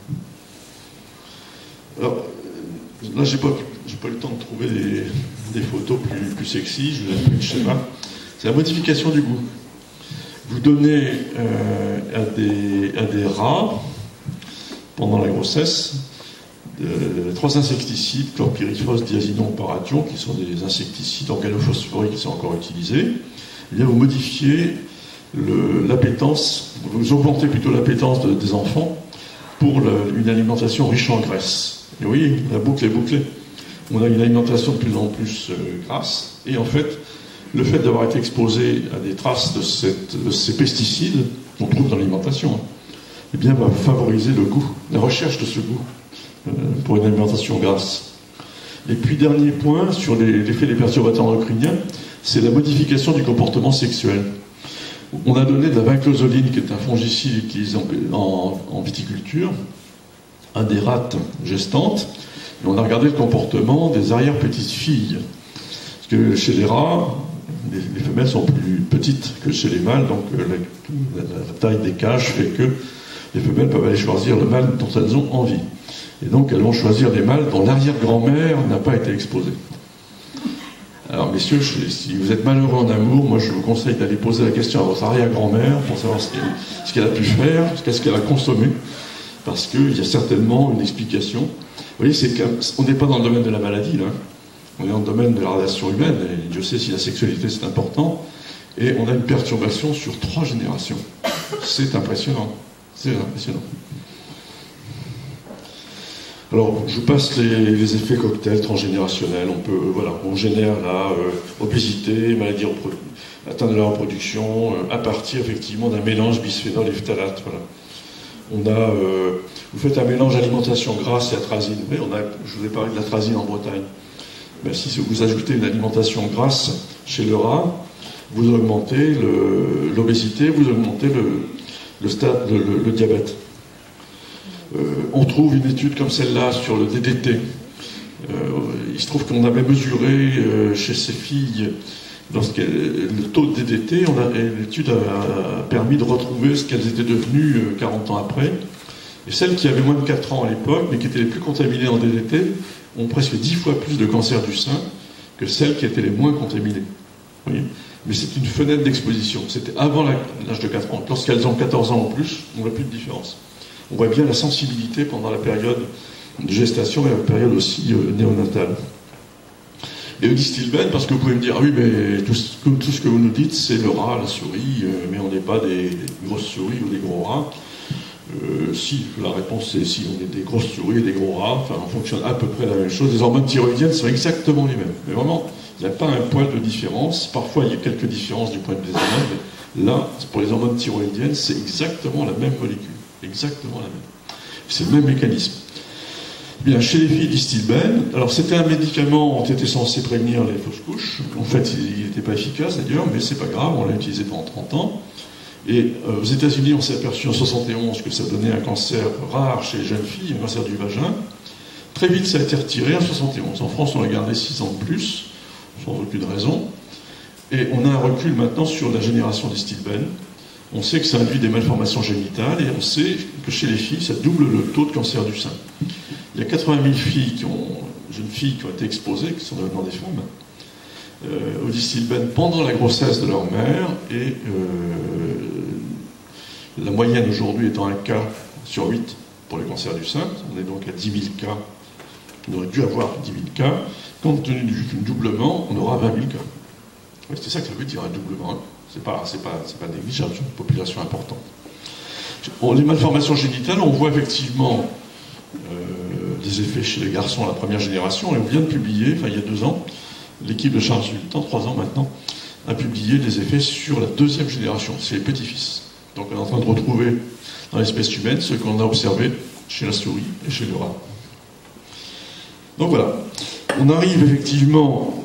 Alors, là, j'ai pas, j'ai pas eu le temps de trouver des, des photos plus, plus sexy, je vous ai appris le schéma. C'est la modification du goût. Vous donnez euh, à, des, à des rats, pendant la grossesse, de, trois insecticides, chlorpyrifos, diazinon, parathion, qui sont des insecticides organophosphoriques qui sont encore utilisés. Et bien, vous modifiez l'appétence, vous augmentez plutôt l'appétence de, des enfants pour le, une alimentation riche en graisse. Et vous voyez, la boucle est bouclée. On a une alimentation de plus en plus euh, grasse, et en fait, le fait d'avoir été exposé à des traces de, cette, de ces pesticides qu'on trouve dans l'alimentation, hein, eh bien, va favoriser le goût, la recherche de ce goût euh, pour une alimentation grasse. Et puis, dernier point sur l'effet des perturbateurs endocriniens, c'est la modification du comportement sexuel. On a donné de la vinclozoline, qui est un fongicide utilisé en, en, en viticulture, à des rates gestantes, et on a regardé le comportement des arrière-petites-filles. Parce que chez les rats, les, les femelles sont plus petites que chez les mâles, donc la, la, la taille des cages fait que les femelles peuvent aller choisir le mâle dont elles ont envie. Et donc elles vont choisir des mâles dont l'arrière-grand-mère n'a pas été exposée. Alors messieurs, si vous êtes malheureux en amour, moi je vous conseille d'aller poser la question à votre arrière-grand-mère pour savoir ce qu'elle, ce qu'elle a pu faire, qu'est-ce qu'elle a consommé, parce qu'il y a certainement une explication. Vous voyez, c'est qu'on n'est pas dans le domaine de la maladie, là. On est dans le domaine de la relation humaine, et Dieu sait si la sexualité c'est important, et on a une perturbation sur trois générations. C'est impressionnant. C'est impressionnant. Alors, je passe les, les effets cocktails transgénérationnels. On peut, voilà, on génère la euh, obésité, maladie atteinte de la reproduction, euh, à partir effectivement d'un mélange bisphénol et phtalate. Voilà. On a, euh, vous faites un mélange alimentation grasse et atrazine. Mais on a, je vous ai parlé de l'atrazine en Bretagne. Ben, si vous ajoutez une alimentation grasse chez le rat, vous augmentez l'obésité, vous augmentez le, le stade, le, le, le diabète. Euh, on trouve une étude comme celle-là sur le D D T. Euh, il se trouve qu'on avait mesuré euh, chez ces filles le taux de D D T. L'étude a, a permis de retrouver ce qu'elles étaient devenues euh, quarante ans après. Et celles qui avaient moins de quatre ans à l'époque, mais qui étaient les plus contaminées en D D T, ont presque dix fois plus de cancer du sein que celles qui étaient les moins contaminées. Vous voyez ? Mais c'est une fenêtre d'exposition. C'était avant l'âge de quatre ans. Lorsqu'elles ont quatorze ans en plus, on ne voit plus de différence. On voit bien la sensibilité pendant la période de gestation et la période aussi euh, néonatale. Et le distilbène, parce que vous pouvez me dire, ah oui, mais tout ce, tout ce que vous nous dites, c'est le rat, la souris, euh, mais on n'est pas des, des grosses souris ou des gros rats. Euh, si, la réponse c'est si, on est des grosses souris et des gros rats, enfin on fonctionne à peu près la même chose. Les hormones thyroïdiennes sont exactement les mêmes. Mais vraiment, il n'y a pas un poil de différence. Parfois, il y a quelques différences du point de vue des hormones, mais là, pour les hormones thyroïdiennes, c'est exactement la même molécule. Exactement la même. C'est le même mécanisme. Bien, chez les filles, distilbène, alors c'était un médicament qui était censé prévenir les fausses couches. En fait, il n'était pas efficace d'ailleurs, mais c'est pas grave, on l'a utilisé pendant trente ans. Et euh, aux États-Unis, on s'est aperçu en soixante et onze que ça donnait un cancer rare chez les jeunes filles, un cancer du vagin. Très vite, ça a été retiré en soixante et onze. En France, on l'a gardé six ans de plus, sans aucune raison. Et on a un recul maintenant sur la génération distilbène. On sait que ça induit des malformations génitales et on sait que chez les filles, ça double le taux de cancer du sein. Il y a quatre-vingt mille filles qui ont, jeunes filles qui ont été exposées, qui sont devenues des femmes, euh, au distilbène pendant la grossesse de leur mère, et euh, la moyenne aujourd'hui étant un cas sur huit pour les cancers du sein. On est donc à dix mille cas. On aurait dû avoir dix mille cas. Compte tenu du doublement, on aura vingt mille cas. Ouais, c'est ça que ça veut dire, un doublement. Hein. C'est pas, c'est pas, c'est pas négligeable, c'est une population importante. Bon, les malformations génitales, on voit effectivement euh, des effets chez les garçons à la première génération, et on vient de publier, enfin il y a deux ans, l'équipe de Charles Sultan, trois ans maintenant, a publié des effets sur la deuxième génération, c'est les petits-fils. Donc on est en train de retrouver dans l'espèce humaine ce qu'on a observé chez la souris et chez le rat. Donc voilà, on arrive effectivement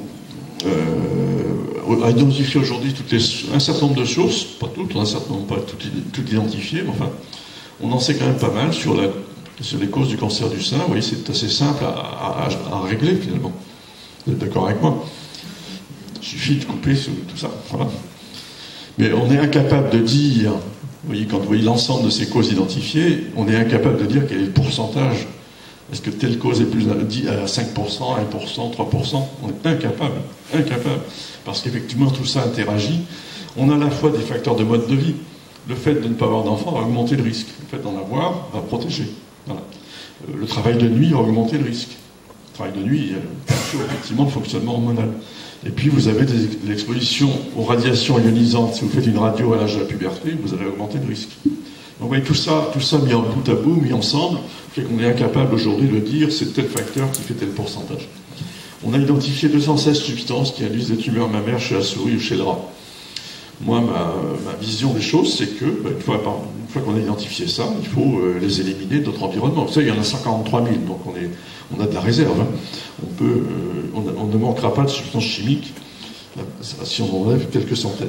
euh, à identifier aujourd'hui un certain nombre de choses, pas toutes, un certain nombre, pas toutes, toutes identifiées, mais enfin, on en sait quand même pas mal sur, la, sur les causes du cancer du sein. Vous voyez, c'est assez simple à, à, à régler finalement. Vous êtes d'accord avec moi? Il suffit de couper tout ça, voilà. Mais on est incapable de dire, vous voyez, quand vous voyez l'ensemble de ces causes identifiées, on est incapable de dire quel est le pourcentage. Est-ce que telle cause est plus à cinq pour cent, un pour cent, trois pour cent? On est incapable, incapable. Parce qu'effectivement, tout ça interagit. On a à la fois des facteurs de mode de vie. Le fait de ne pas avoir d'enfant va augmenter le risque. Le fait d'en avoir va protéger. Voilà. Le travail de nuit va augmenter le risque. Le travail de nuit assure effectivement le fonctionnement hormonal. Et puis vous avez l'exposition aux radiations ionisantes. Si vous faites une radio à l'âge de la puberté, vous allez augmenter le risque. Donc vous voyez, tout ça, tout ça mis en bout à bout, mis ensemble, fait qu'on est incapable aujourd'hui de dire c'est tel facteur qui fait tel pourcentage. On a identifié deux cent seize substances qui induisent des tumeurs mammaires chez la souris ou chez le rat. Moi, ma, ma vision des choses, c'est que, bah, une fois, une fois qu'on a identifié ça, il faut euh, les éliminer de notre environnement. Vous savez, il y en a cent quarante-trois mille, donc on, est, on a de la réserve. Hein. On, peut, euh, on, a, on ne manquera pas de substances chimiques si on enlève quelques centaines.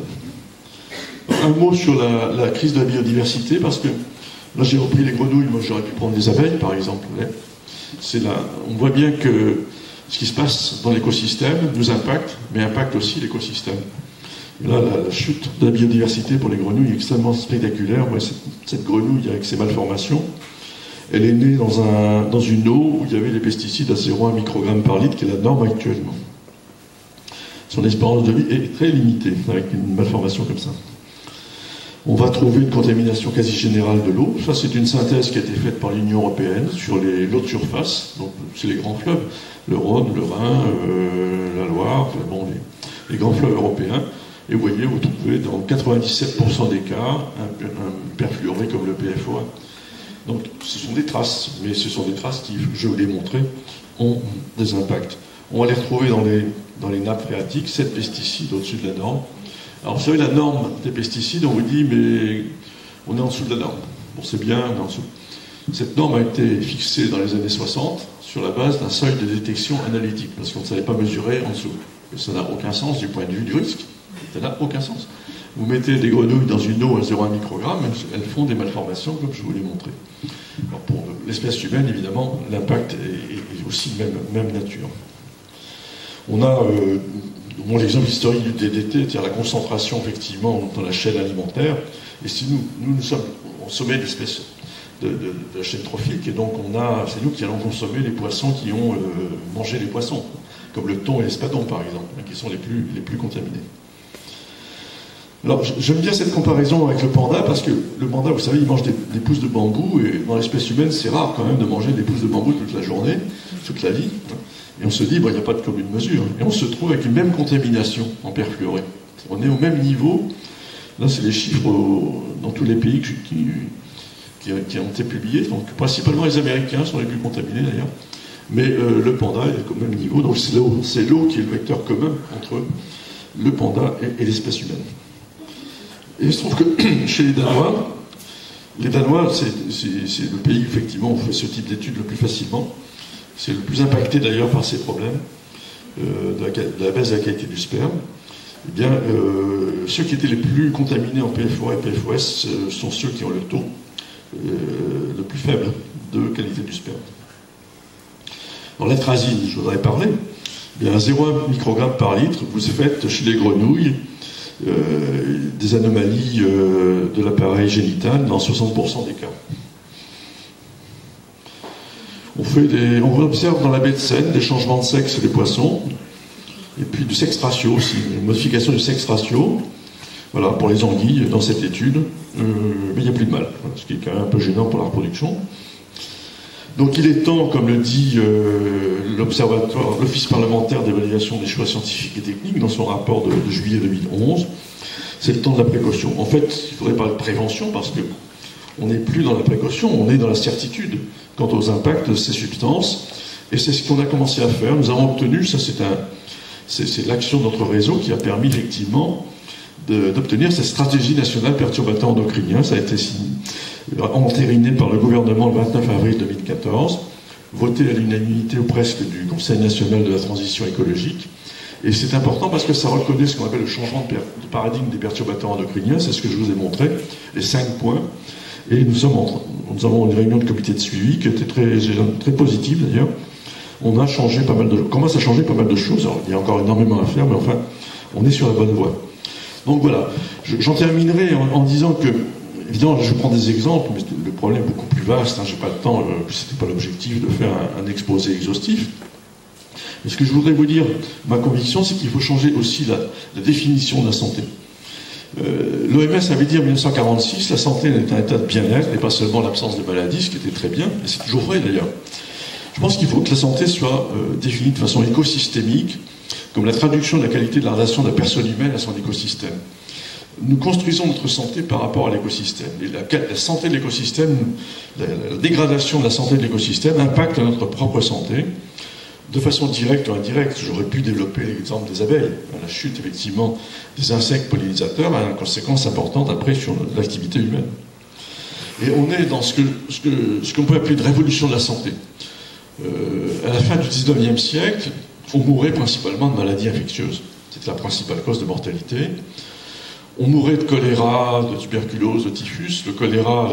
Un mot sur la, la crise de la biodiversité, parce que là j'ai repris les grenouilles, moi j'aurais pu prendre les abeilles par exemple. C'est là, on voit bien que ce qui se passe dans l'écosystème nous impacte, mais impacte aussi l'écosystème. Et là, la, la chute de la biodiversité pour les grenouilles est extrêmement spectaculaire. Moi, cette, cette grenouille avec ses malformations, elle est née dans, un, dans une eau où il y avait les pesticides à zéro virgule un microgramme par litre, qui est la norme actuellement. Son espérance de vie est très limitée avec une malformation comme ça. On va trouver une contamination quasi générale de l'eau. Ça, c'est une synthèse qui a été faite par l'Union européenne sur l'eau de surface. Donc, c'est les grands fleuves, le Rhône, le Rhin, euh, la Loire, enfin, bon, les, les grands fleuves européens. Et vous voyez, vous trouvez dans quatre-vingt-dix-sept pour cent des cas un, un perfluoré comme le P F O A. Donc, ce sont des traces, mais ce sont des traces qui, je vous l'ai montré, ont des impacts. On va les retrouver dans les, dans les nappes phréatiques, sept pesticides au-dessus de la norme. Alors, vous savez, la norme des pesticides, on vous dit, mais on est en dessous de la norme. Bon, c'est bien, on est en dessous. Cette norme a été fixée dans les années soixante sur la base d'un seuil de détection analytique, parce qu'on ne savait pas mesurer en dessous. Et ça n'a aucun sens du point de vue du risque. Ça n'a aucun sens. Vous mettez des grenouilles dans une eau à zéro virgule un microgramme, elles font des malformations, comme je vous l'ai montré. Alors, pour l'espèce humaine, évidemment, l'impact est, est aussi de même, même nature. On a... Euh, Bon, l'exemple historique du D D T, c'est-à-dire la concentration effectivement dans la chaîne alimentaire. Et si nous, nous, nous sommes au sommet de l'espèce de, de, de la chaîne trophique, et donc on a, c'est nous qui allons consommer les poissons qui ont euh, mangé les poissons, comme le thon et l'espadon par exemple, qui sont les plus, les plus contaminés. Alors j'aime bien cette comparaison avec le panda, parce que le panda, vous savez, il mange des, des pousses de bambou, et dans l'espèce humaine, c'est rare quand même de manger des pousses de bambou toute la journée, toute la vie. Et on se dit, bon, il n'y a pas de commune mesure. Et on se trouve avec une même contamination en perfluoré. On est au même niveau. Là, c'est les chiffres au, dans tous les pays qui, qui, qui ont été publiés. Donc, principalement les Américains sont les plus contaminés d'ailleurs. Mais euh, le panda est au même niveau. Donc, c'est l'eau, c'est l'eau qui est le vecteur commun entre le panda et, et l'espèce humaine. Et il se trouve que chez les Danois, les Danois, c'est, c'est, c'est le pays, effectivement, où on fait ce type d'études le plus facilement. C'est le plus impacté d'ailleurs par ces problèmes euh, de, la, de la baisse de la qualité du sperme. Eh bien, euh, ceux qui étaient les plus contaminés en P F O A et P F O S euh, sont ceux qui ont le taux euh, le plus faible de qualité du sperme. Dans l'atrazine, je voudrais parler. Eh bien, à zéro virgule un microgramme par litre, vous faites chez les grenouilles euh, des anomalies euh, de l'appareil génital dans soixante pour cent des cas. On, fait des, on observe dans la baie de Seine des changements de sexe des poissons, et puis du sexe ratio aussi, une modification du sexe ratio. Voilà, pour les anguilles, dans cette étude, euh, mais il n'y a plus de mâles, voilà, ce qui est quand même un peu gênant pour la reproduction. Donc il est temps, comme le dit euh, l'Observatoire, l'Office parlementaire d'évaluation des choix scientifiques et techniques, dans son rapport de, de juillet deux mille onze, c'est le temps de la précaution. En fait, il faudrait parler de prévention, parce que on n'est plus dans la précaution, on est dans la certitude quant aux impacts de ces substances, et c'est ce qu'on a commencé à faire. Nous avons obtenu, ça c'est un, c'est, c'est l'action de notre réseau qui a permis effectivement de, d'obtenir cette stratégie nationale perturbateur endocrinien. Ça a été signé, entériné par le gouvernement le vingt-neuf avril deux mille quatorze, voté à l'unanimité ou presque du Conseil national de la transition écologique. Et c'est important parce que ça reconnaît ce qu'on appelle le changement de, de paradigme des perturbateurs endocriniens. C'est ce que je vous ai montré, les cinq points. Et nous, sommes en, nous avons une réunion de comité de suivi qui était très, très positive d'ailleurs. On a changé pas mal de, on commence à changer pas mal de choses. Alors, il y a encore énormément à faire, mais enfin, on est sur la bonne voie. Donc voilà, je, j'en terminerai en, en disant que, évidemment, je prends des exemples, mais le problème est beaucoup plus vaste. Hein, j'ai pas le temps, euh, c'était pas l'objectif de faire un, un exposé exhaustif. Mais ce que je voudrais vous dire, ma conviction, c'est qu'il faut changer aussi la, la définition de la santé. Euh, L'O M S avait dit en mille neuf cent quarante-six, la santé est un état de bien-être et pas seulement l'absence de maladie, ce qui était très bien, et c'est toujours vrai d'ailleurs. Je pense qu'il faut que la santé soit euh, définie de façon écosystémique, comme la traduction de la qualité de la relation de la personne humaine à son écosystème. Nous construisons notre santé par rapport à l'écosystème. Et la, la santé de l'écosystème, la, la dégradation de la santé de l'écosystème impacte notre propre santé, de façon directe ou indirecte. J'aurais pu développer l'exemple des abeilles. La chute, effectivement, des insectes pollinisateurs a une conséquence importante après sur l'activité humaine. Et on est dans ce que, ce que, ce qu'on peut appeler de révolution de la santé. Euh, à la fin du dix-neuvième siècle, on mourait principalement de maladies infectieuses. C'était la principale cause de mortalité. On mourait de choléra, de tuberculose, de typhus. Le choléra,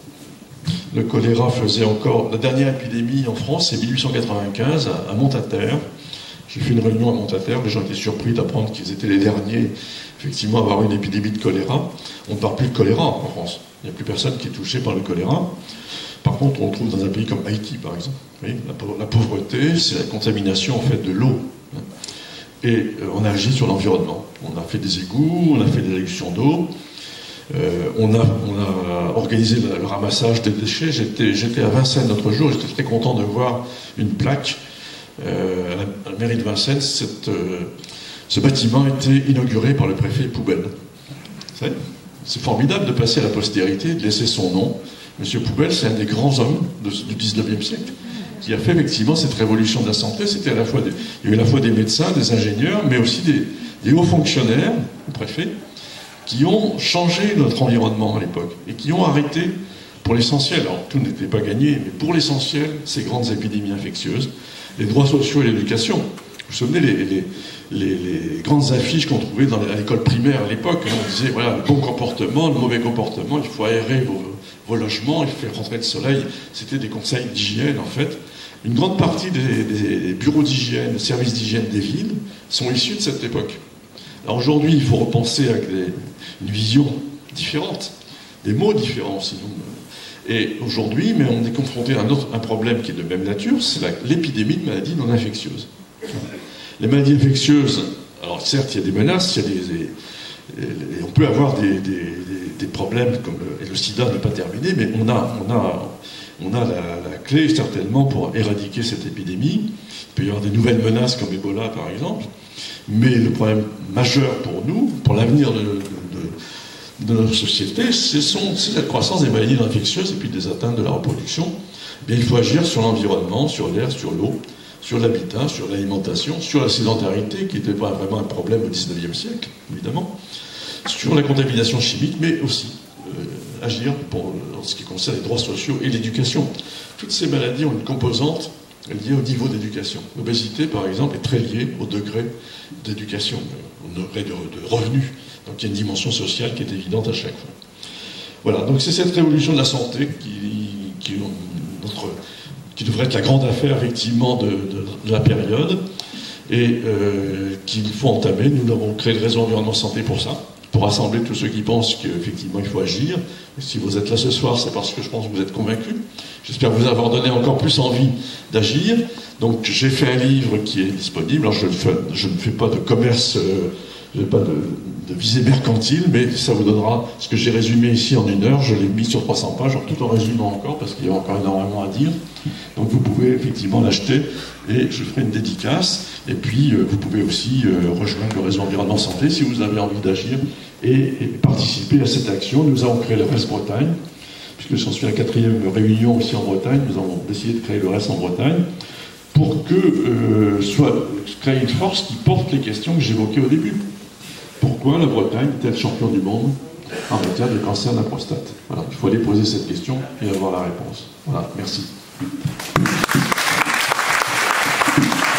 le choléra faisait encore... La dernière épidémie en France, c'est mille huit cent quatre-vingt-quinze, à Montataire. J'ai fait une réunion à Montataire, les gens étaient surpris d'apprendre qu'ils étaient les derniers, effectivement, à avoir une épidémie de choléra. On ne parle plus de choléra en France. Il n'y a plus personne qui est touché par le choléra. Par contre, on le trouve dans un pays comme Haïti, par exemple. Oui, la pauvreté, c'est la contamination, en fait, de l'eau. Et euh, on a agi sur l'environnement. On a fait des égouts, on a fait des réductions d'eau, euh, on, a, on a organisé le, le ramassage des déchets. J'étais, j'étais à Vincennes l'autre jour, j'étais très content de voir une plaque euh, à, la, à la mairie de Vincennes. Cette, euh, ce bâtiment a été inauguré par le préfet Poubelle. C'est, c'est formidable de passer à la postérité, de laisser son nom. Monsieur Poubelle, c'est un des grands hommes de, du dix-neuvième siècle, qui a fait effectivement cette révolution de la santé. C'était à la fois des, il y avait à la fois des médecins, des ingénieurs, mais aussi des, des hauts fonctionnaires, le préfet, qui ont changé notre environnement à l'époque et qui ont arrêté, pour l'essentiel, alors tout n'était pas gagné, mais pour l'essentiel, ces grandes épidémies infectieuses, les droits sociaux et l'éducation. Vous vous souvenez les, les, les, les grandes affiches qu'on trouvait dans les, à l'école primaire à l'époque, hein, on disait voilà, le bon comportement, le mauvais comportement, il faut aérer vos, vos logements, il faut faire rentrer le soleil. C'était des conseils d'hygiène en fait. Une grande partie des, des bureaux d'hygiène, des services d'hygiène des villes sont issus de cette époque. Alors aujourd'hui, il faut repenser avec des, une vision différente, des mots différents sinon. Et aujourd'hui, mais on est confronté à un autre un problème qui est de même nature, c'est la, l'épidémie de maladies non infectieuses. Les maladies infectieuses, alors certes, il y a des menaces, il y a des, des, des on peut avoir des, des, des, des problèmes comme le, et le sida n'est pas terminé, mais on a, on a, on a la, la clé certainement pour éradiquer cette épidémie. Il peut y avoir des nouvelles menaces comme Ebola par exemple, mais le problème majeur pour nous, pour l'avenir de, de, de, de notre société, c'est, son, c'est la croissance des maladies non infectieuses et puis des atteintes de la reproduction. Eh bien, il faut agir sur l'environnement, sur l'air, sur l'eau, sur l'habitat, sur l'alimentation, sur la sédentarité, qui n'était pas vraiment un problème au dix-neuvième siècle, évidemment, sur la contamination chimique, mais aussi euh, agir pour, en ce qui concerne les droits sociaux et l'éducation. Toutes ces maladies ont une composante liée au niveau d'éducation. L'obésité, par exemple, est très liée au degré d'éducation, au degré de, de revenus. Donc il y a une dimension sociale qui est évidente à chaque fois. Voilà, donc c'est cette révolution de la santé qui, qui, notre, qui devrait être la grande affaire, effectivement, de, de, de la période, et euh, qu'il faut entamer. Nous avons créé le réseau environnement santé pour ça, pour rassembler tous ceux qui pensent qu'effectivement il faut agir. Et si vous êtes là ce soir, c'est parce que je pense que vous êtes convaincus. J'espère vous avoir donné encore plus envie d'agir. Donc j'ai fait un livre qui est disponible. Alors je, fais, je ne fais pas de commerce euh, je n'ai pas de, de visée mercantile, mais ça vous donnera ce que j'ai résumé ici en une heure. Je l'ai mis sur trois cents pages, tout en résumant encore, parce qu'il y a encore énormément à dire. Donc vous pouvez effectivement l'acheter, et je ferai une dédicace. Et puis euh, vous pouvez aussi euh, rejoindre le réseau Environnement Santé si vous avez envie d'agir et, et participer à cette action. Nous avons créé le R E S Bretagne, puisque j'en suis à la quatrième réunion aussi en Bretagne. Nous avons décidé de créer le R E S en Bretagne, pour que euh, soit créer une force qui porte les questions que j'évoquais au début. Pourquoi la Bretagne est-elle champion du monde en matière de cancer de la prostate? Voilà, il faut aller poser cette question et avoir la réponse. Voilà, merci.